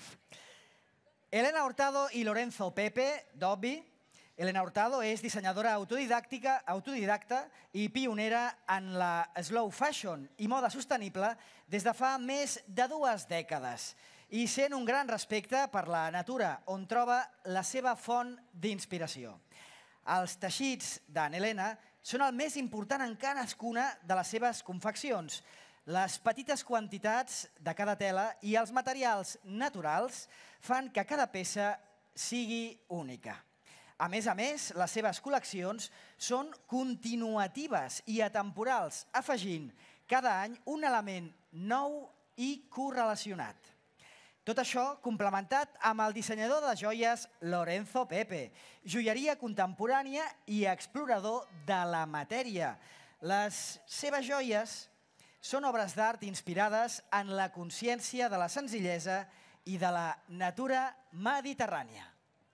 Elena Hurtado i Lorenzo Pepe, d'Obi. Elena Hurtado és dissenyadora autodidàctica, autodidacta i pionera en la slow fashion i moda sostenible des de fa més de dues dècades i sent un gran respecte per la natura, on troba la seva font d'inspiració. Els teixits d'en Elena són el més important en cadascuna de les seves confeccions. Les petites quantitats de cada tela i els materials naturals fan que cada peça sigui única. A més a més, les seves col·leccions són continuatives i atemporals, afegint cada any un element nou i correlacionat. Tot això complementat amb el dissenyador de joies Lorenzo Pepe, joieria contemporània i explorador de la matèria. Les seves joies són obres d'art inspirades en la consciència de la senzillesa i de la natura mediterrània.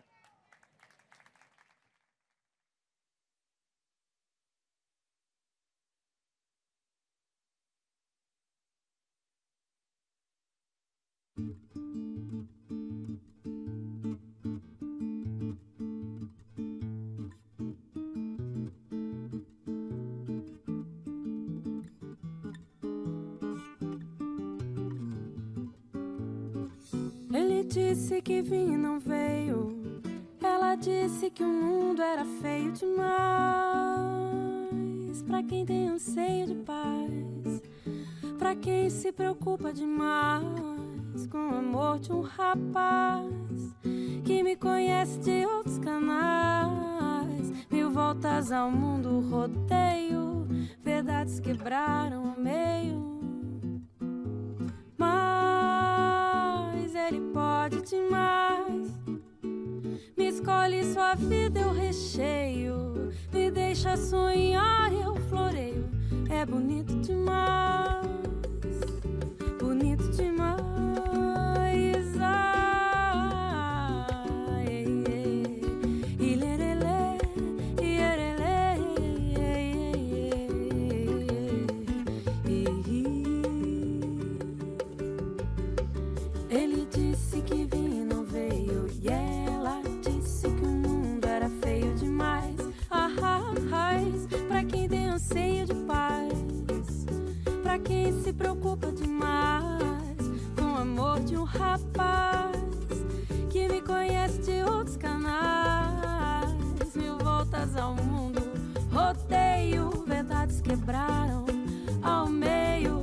Ele disse que vinha e não veio. Ela disse que o mundo era feio demais. Pra quem tem anseio de paz, pra quem se preocupa demais com o amor de um rapaz que me conhece de outros canais. Mil voltas ao mundo rodeio, verdades quebraram ao meio. Mas ele pode demais. Me escolhe sua vida, eu recheio. Me deixa sonhar, eu floreio. É bonito demais, bonito demais. Ai, ei, ei. Ilerelê, ierelê, ei, ei, ei. Ele disse que vinha e não veio, e ela disse que o mundo era feio demais. Ah, ah, ah, pra quem tem anseio de paz, pra quem se preocupa demais com o amor de um rapaz que me conhece de outros canais. Mil voltas ao mundo rodeio, verdades quebraram ao meio.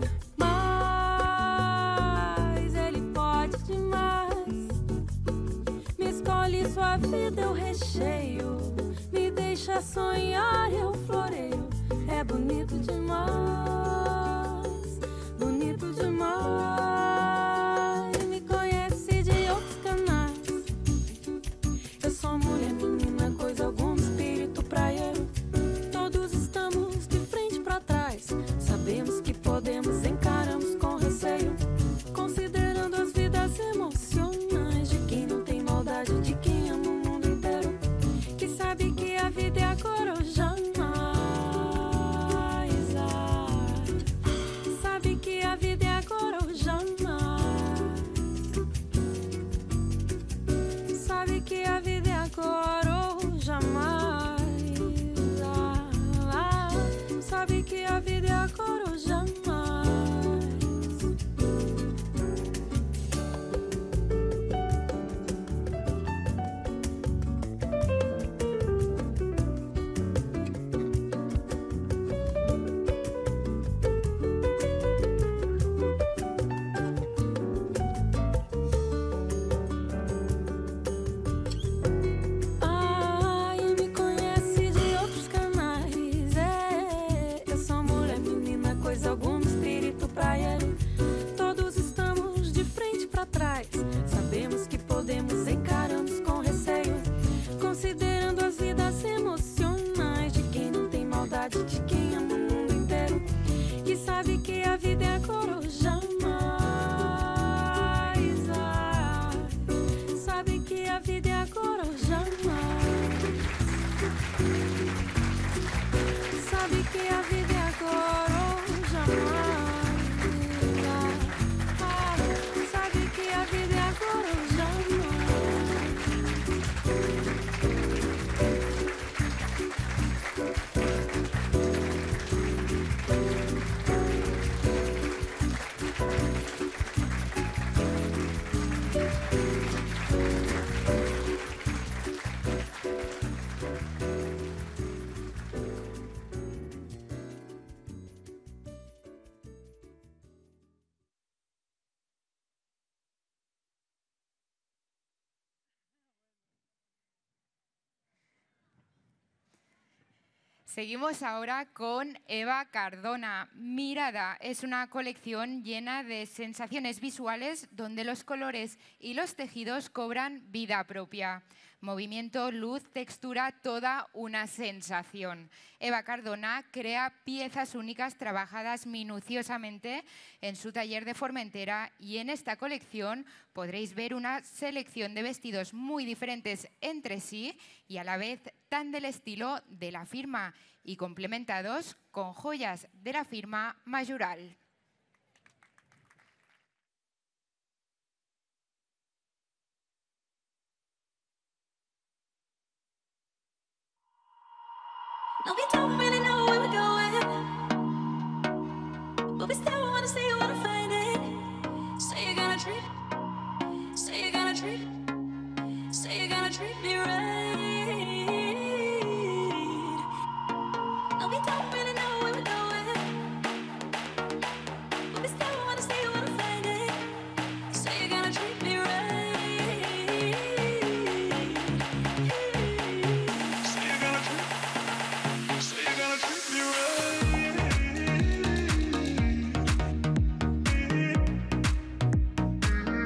Mas ele pode demais. Me escolhe sua vida, eu recheio. Me deixa sonhar, eu floreio. É bonito demais, bonito demais. Me conhece de outros canais. Eu sou mulher, menina, coisa alguma, espírito praieiro. Todos estamos de frente pra trás. Sabemos que podemos, encaramos com receio, considerando as vidas emocionais de quem não tem maldade, de quem ama o mundo inteiro, que sabe que a vida é agora ou jamais. Ah, sabe que a vida é agora ou jamais. Sabe que a vida é agora ou jamais. Ah, ah, sabe que a vida é agora ou jamais. Seguimos ahora con Eva Cardona. Mirada es una colección llena de sensaciones visuales donde los colores y los tejidos cobran vida propia. Movimiento, luz, textura, toda una sensación. Eva Cardona crea piezas únicas trabajadas minuciosamente en su taller de Formentera y en esta colección podréis ver una selección de vestidos muy diferentes entre sí y a la vez tan del estilo de la firma y complementados con joyas de la firma Majoral. No, we don't really know where we're going, but we still wanna see you wanna find it. Say you're gonna treat, say you're gonna treat, say you're gonna treat me right. No, we don't really know where we're going, but we still wanna see you wanna find it. Say you're gonna treat me right. Say you're gonna treat. So you're gonna treat me right.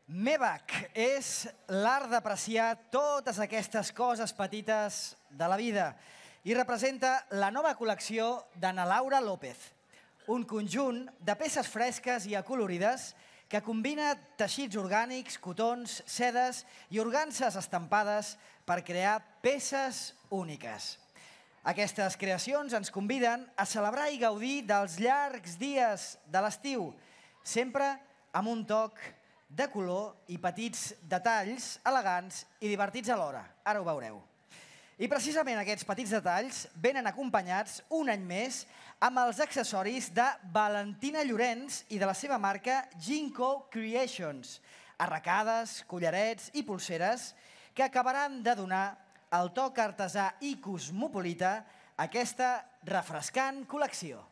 Mevac és l'art d'apreciar totes aquestes coses petites de la vida i representa la nova col·lecció d'Ana Laura López, un conjunt de peces fresques i acolorides que combina teixits orgànics, cotons, sedes i organces estampades per crear peces úniques. Aquestes creacions ens conviden a celebrar i gaudir dels llargs dies de l'estiu, sempre amb un toc de color i petits detalls elegants i divertits alhora. Ara ho veureu. I precisament aquests petits detalls venen acompanyats un any més amb els accessoris de Valentina Llorenç i de la seva marca Ginkgo Creations, arracades, collarets i polseres que acabaran de donar el toc artesà i cosmopolita a aquesta refrescant col·lecció.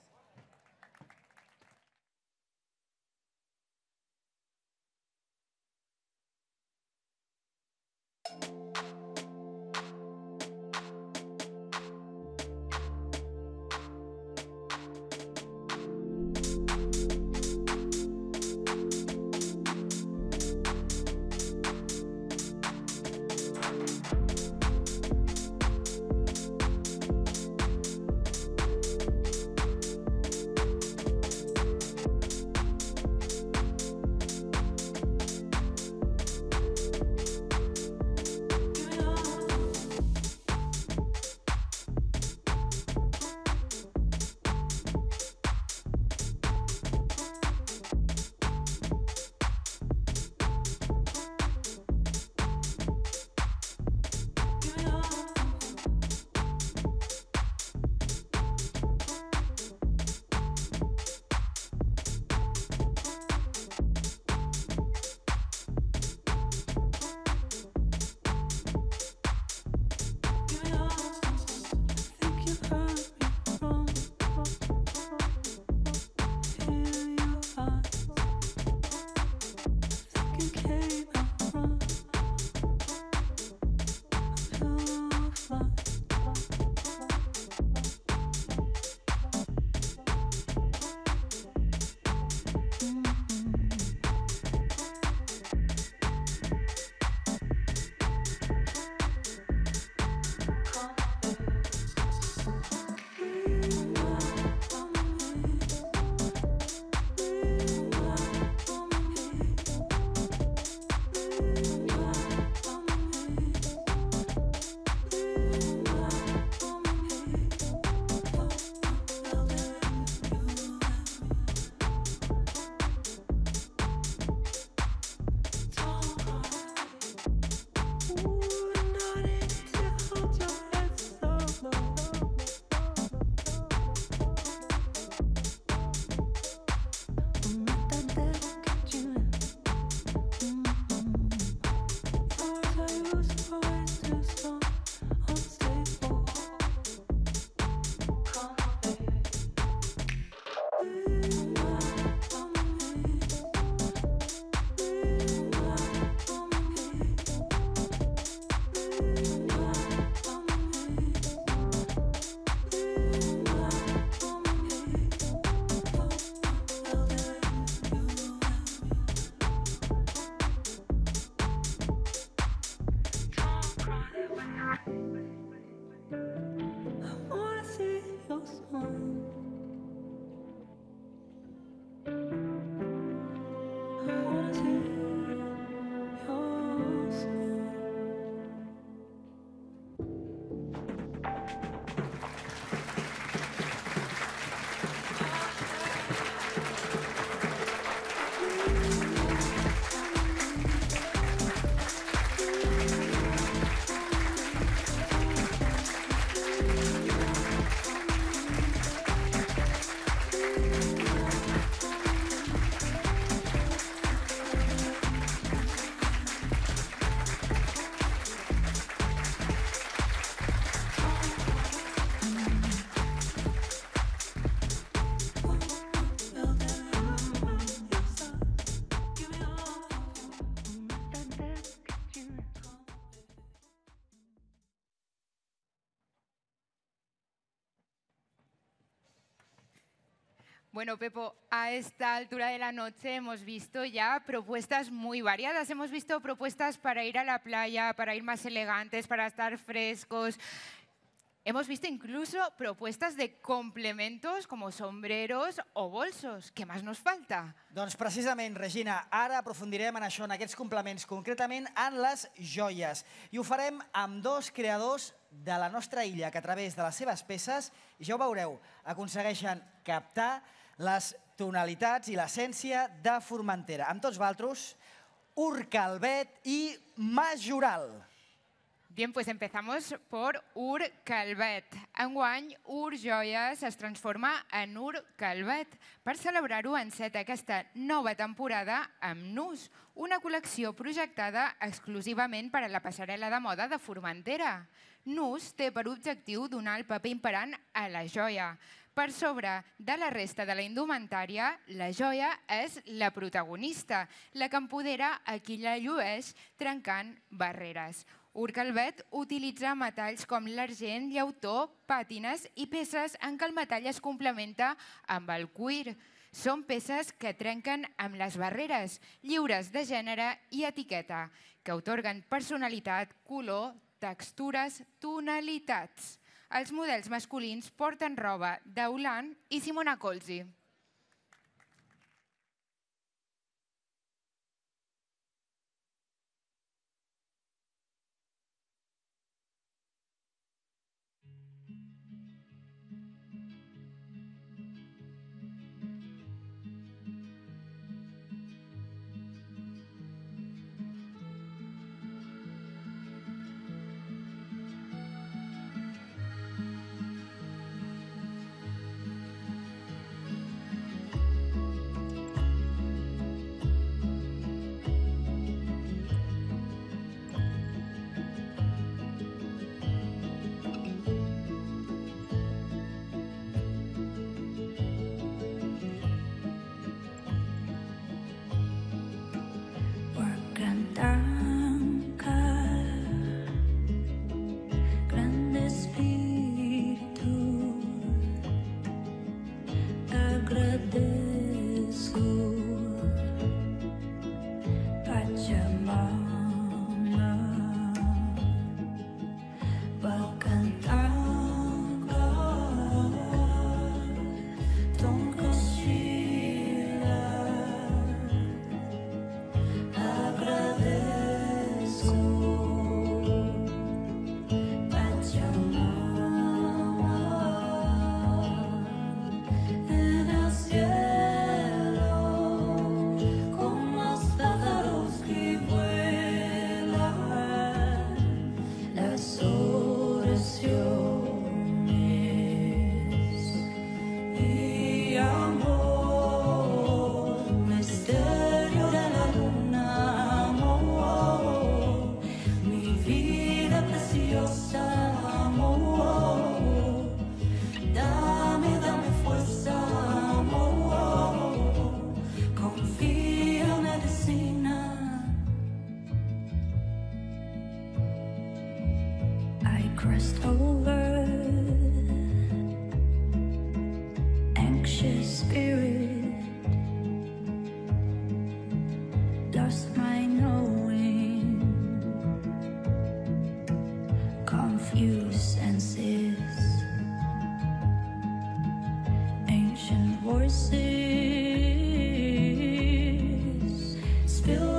Bueno, Pepo, a esta altura de la noche hemos visto ya propuestas muy variadas. Hemos visto propuestas para ir a la playa, para ir más elegantes, para estar frescos. Hemos visto incluso propuestas de complementos como sombreros o bolsos. ¿Qué más nos falta? Doncs precisament, Regina, ara aprofundirem en això, en aquests complements, concretament en les joies. I ho farem amb dos creadors de la nostra illa que a través de les seves peces, ja ho veureu, aconsegueixen captar les tonalitats i l'essència de Formentera. Amb tots vosaltres, Ur Calvet i Majoral. Bien, pues empezamos por Ur Calvet. Enguany, Ur Joies es transforma en Ur Calvet per celebrar-ho en set aquesta nova temporada amb Nus, una col·lecció projectada exclusivament per a la passarel·la de moda de Formentera. Nus té per objectiu donar el paper imperant a la joia. Per sobre de la resta de la indumentària, la joia és la protagonista, la que empodera a qui la llueix trencant barreres. Ur Calvet utilitza metalls com l'argent, llautó, pàtines i peces en què el metall es complementa amb el cuir. Són peces que trenquen amb les barreres, lliures de gènere i etiqueta, que atorguen personalitat, color, textures, tonalitats. Els models masculins porten roba d'Aulan i Simona Colzi.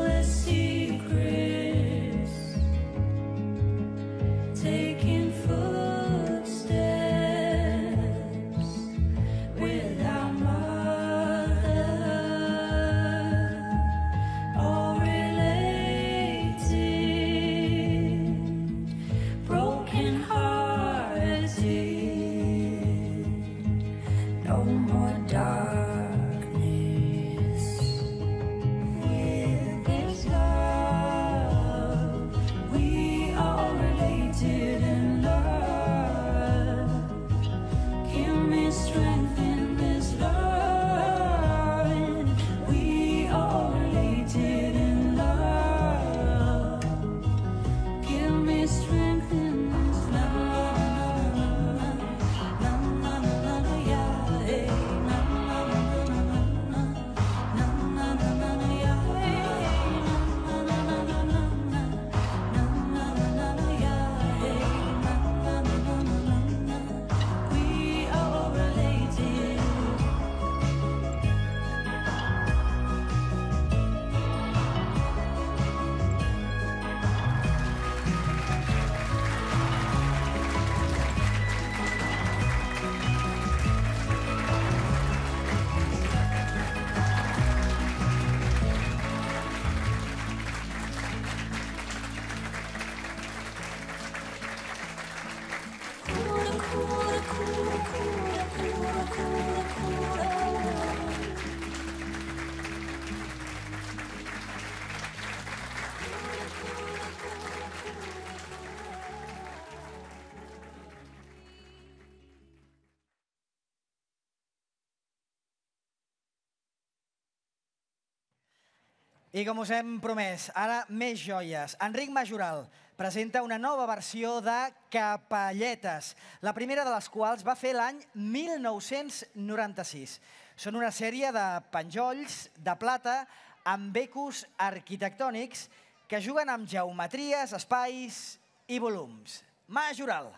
Taking food. I com us hem promès, ara més joies. Enric Majoral presenta una nova versió de Capelletes, la primera de les quals va fer l'any mil nou-cents noranta-sis. Són una sèrie de penjolls de plata amb becos arquitectònics que juguen amb geometries, espais i volums. Majoral.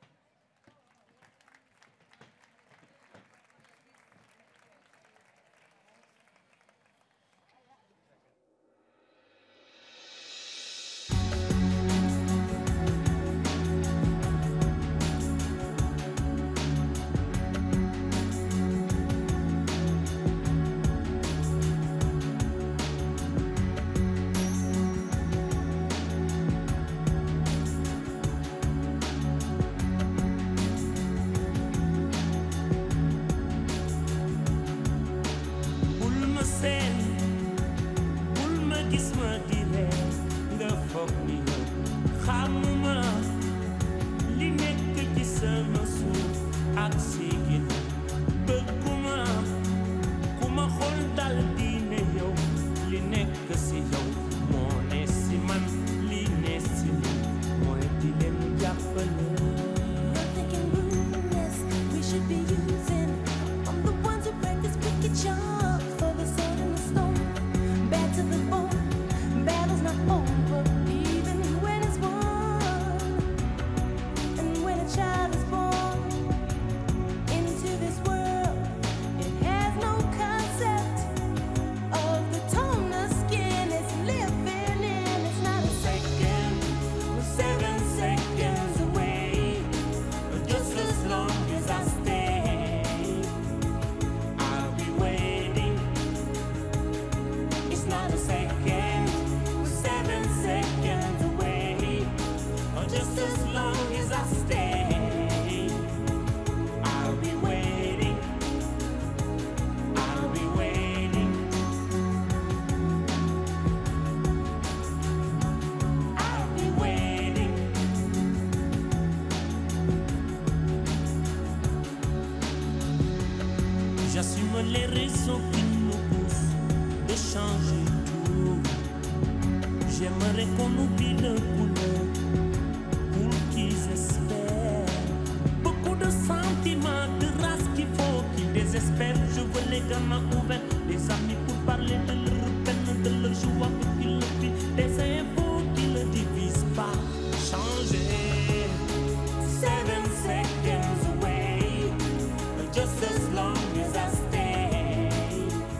J'assume les raisons qui nous poussent de changer tout. J'aimerais qu'on oublie le couleur pour qu'ils espèrent. Beaucoup de sentiments, de race qu'il faut qu'ils désespèrent. Je veux les gamins ouverts, les amis pour parler de leur peine, de leur joie pour qu'ils le vivent. Des infos qui ne divisent pas. Changer. Seven seconds away, just as long as I stay,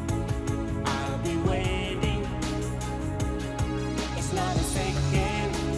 I'll be waiting. It's not a second,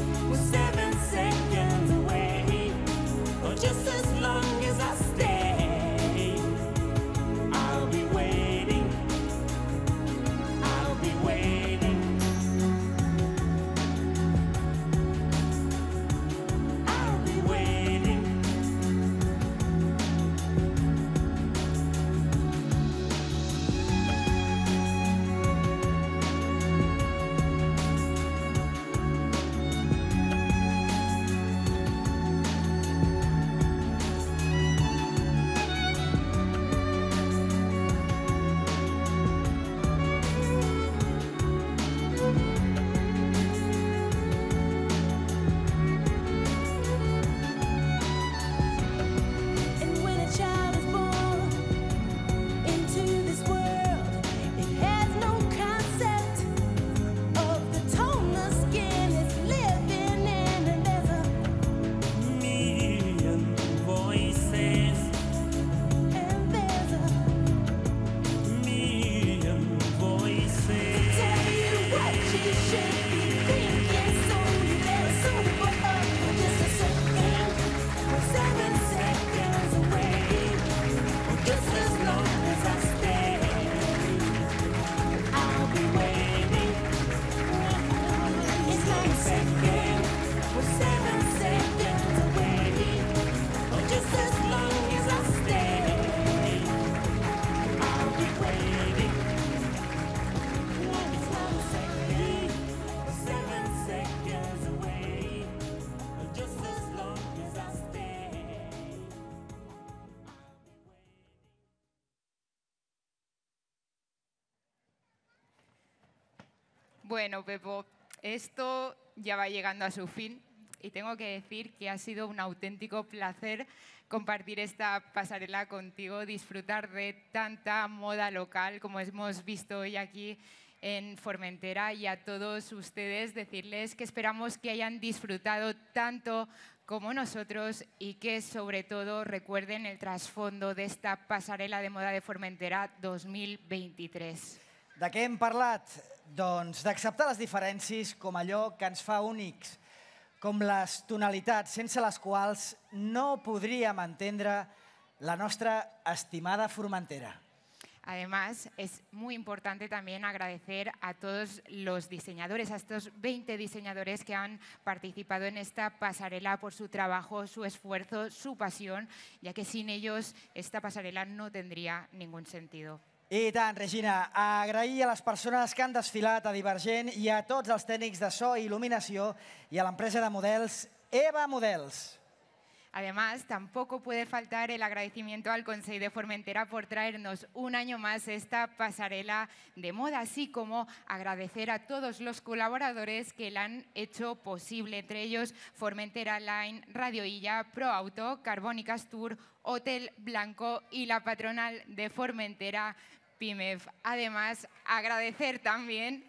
Bueno, Pepo, esto ya va llegando a su fin y tengo que decir que ha sido un auténtico placer compartir esta pasarela contigo, disfrutar de tanta moda local como hemos visto hoy aquí en Formentera, y a todos ustedes decirles que esperamos que hayan disfrutado tanto como nosotros y que sobre todo recuerden el trasfondo de esta pasarela de moda de Formentera dos mil veintitrés. De què hem parlat? Doncs d'acceptar les diferències com allò que ens fa únics, com les tonalitats sense les quals no podríem entendre la nostra estimada Formentera. Además, es muy importante también agradecer a todos los diseñadores, a estos veinte diseñadores que han participado en esta pasarela por su trabajo, su esfuerzo, su pasión, ya que sin ellos esta pasarela no tendría ningún sentido. I tant, Regina. Agrair a les persones que han desfilat a Divergent i a tots els tècnics de so i il·luminació i a l'empresa de models Eva Models. Además, tampoco puede faltar el agradecimiento al Consell de Formentera por traernos un año más esta pasarela de moda, así como agradecer a todos los colaboradores que la han hecho posible, entre ellos Formentera Line, Radio Illa, Pro Auto, Carbónicas Tour, Hotel Blanco y la patronal de Formentera, PIMEF. Además, agradecer también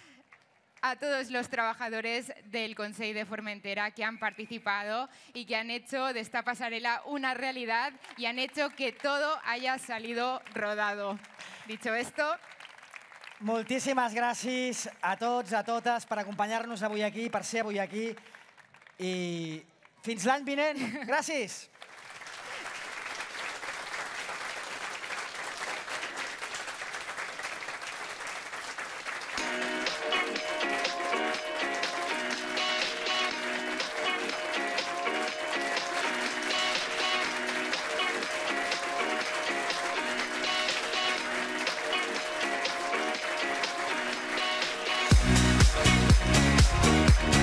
a todos los trabajadores del Consell de Formentera que han participado y que han hecho de esta pasarela una realidad y han hecho que todo haya salido rodado. Dicho esto... Moltíssimes gràcies a tots, a totes, per acompanyar-nos avui aquí, per ser avui aquí. I fins l'any vinent. Gràcies. Thank you.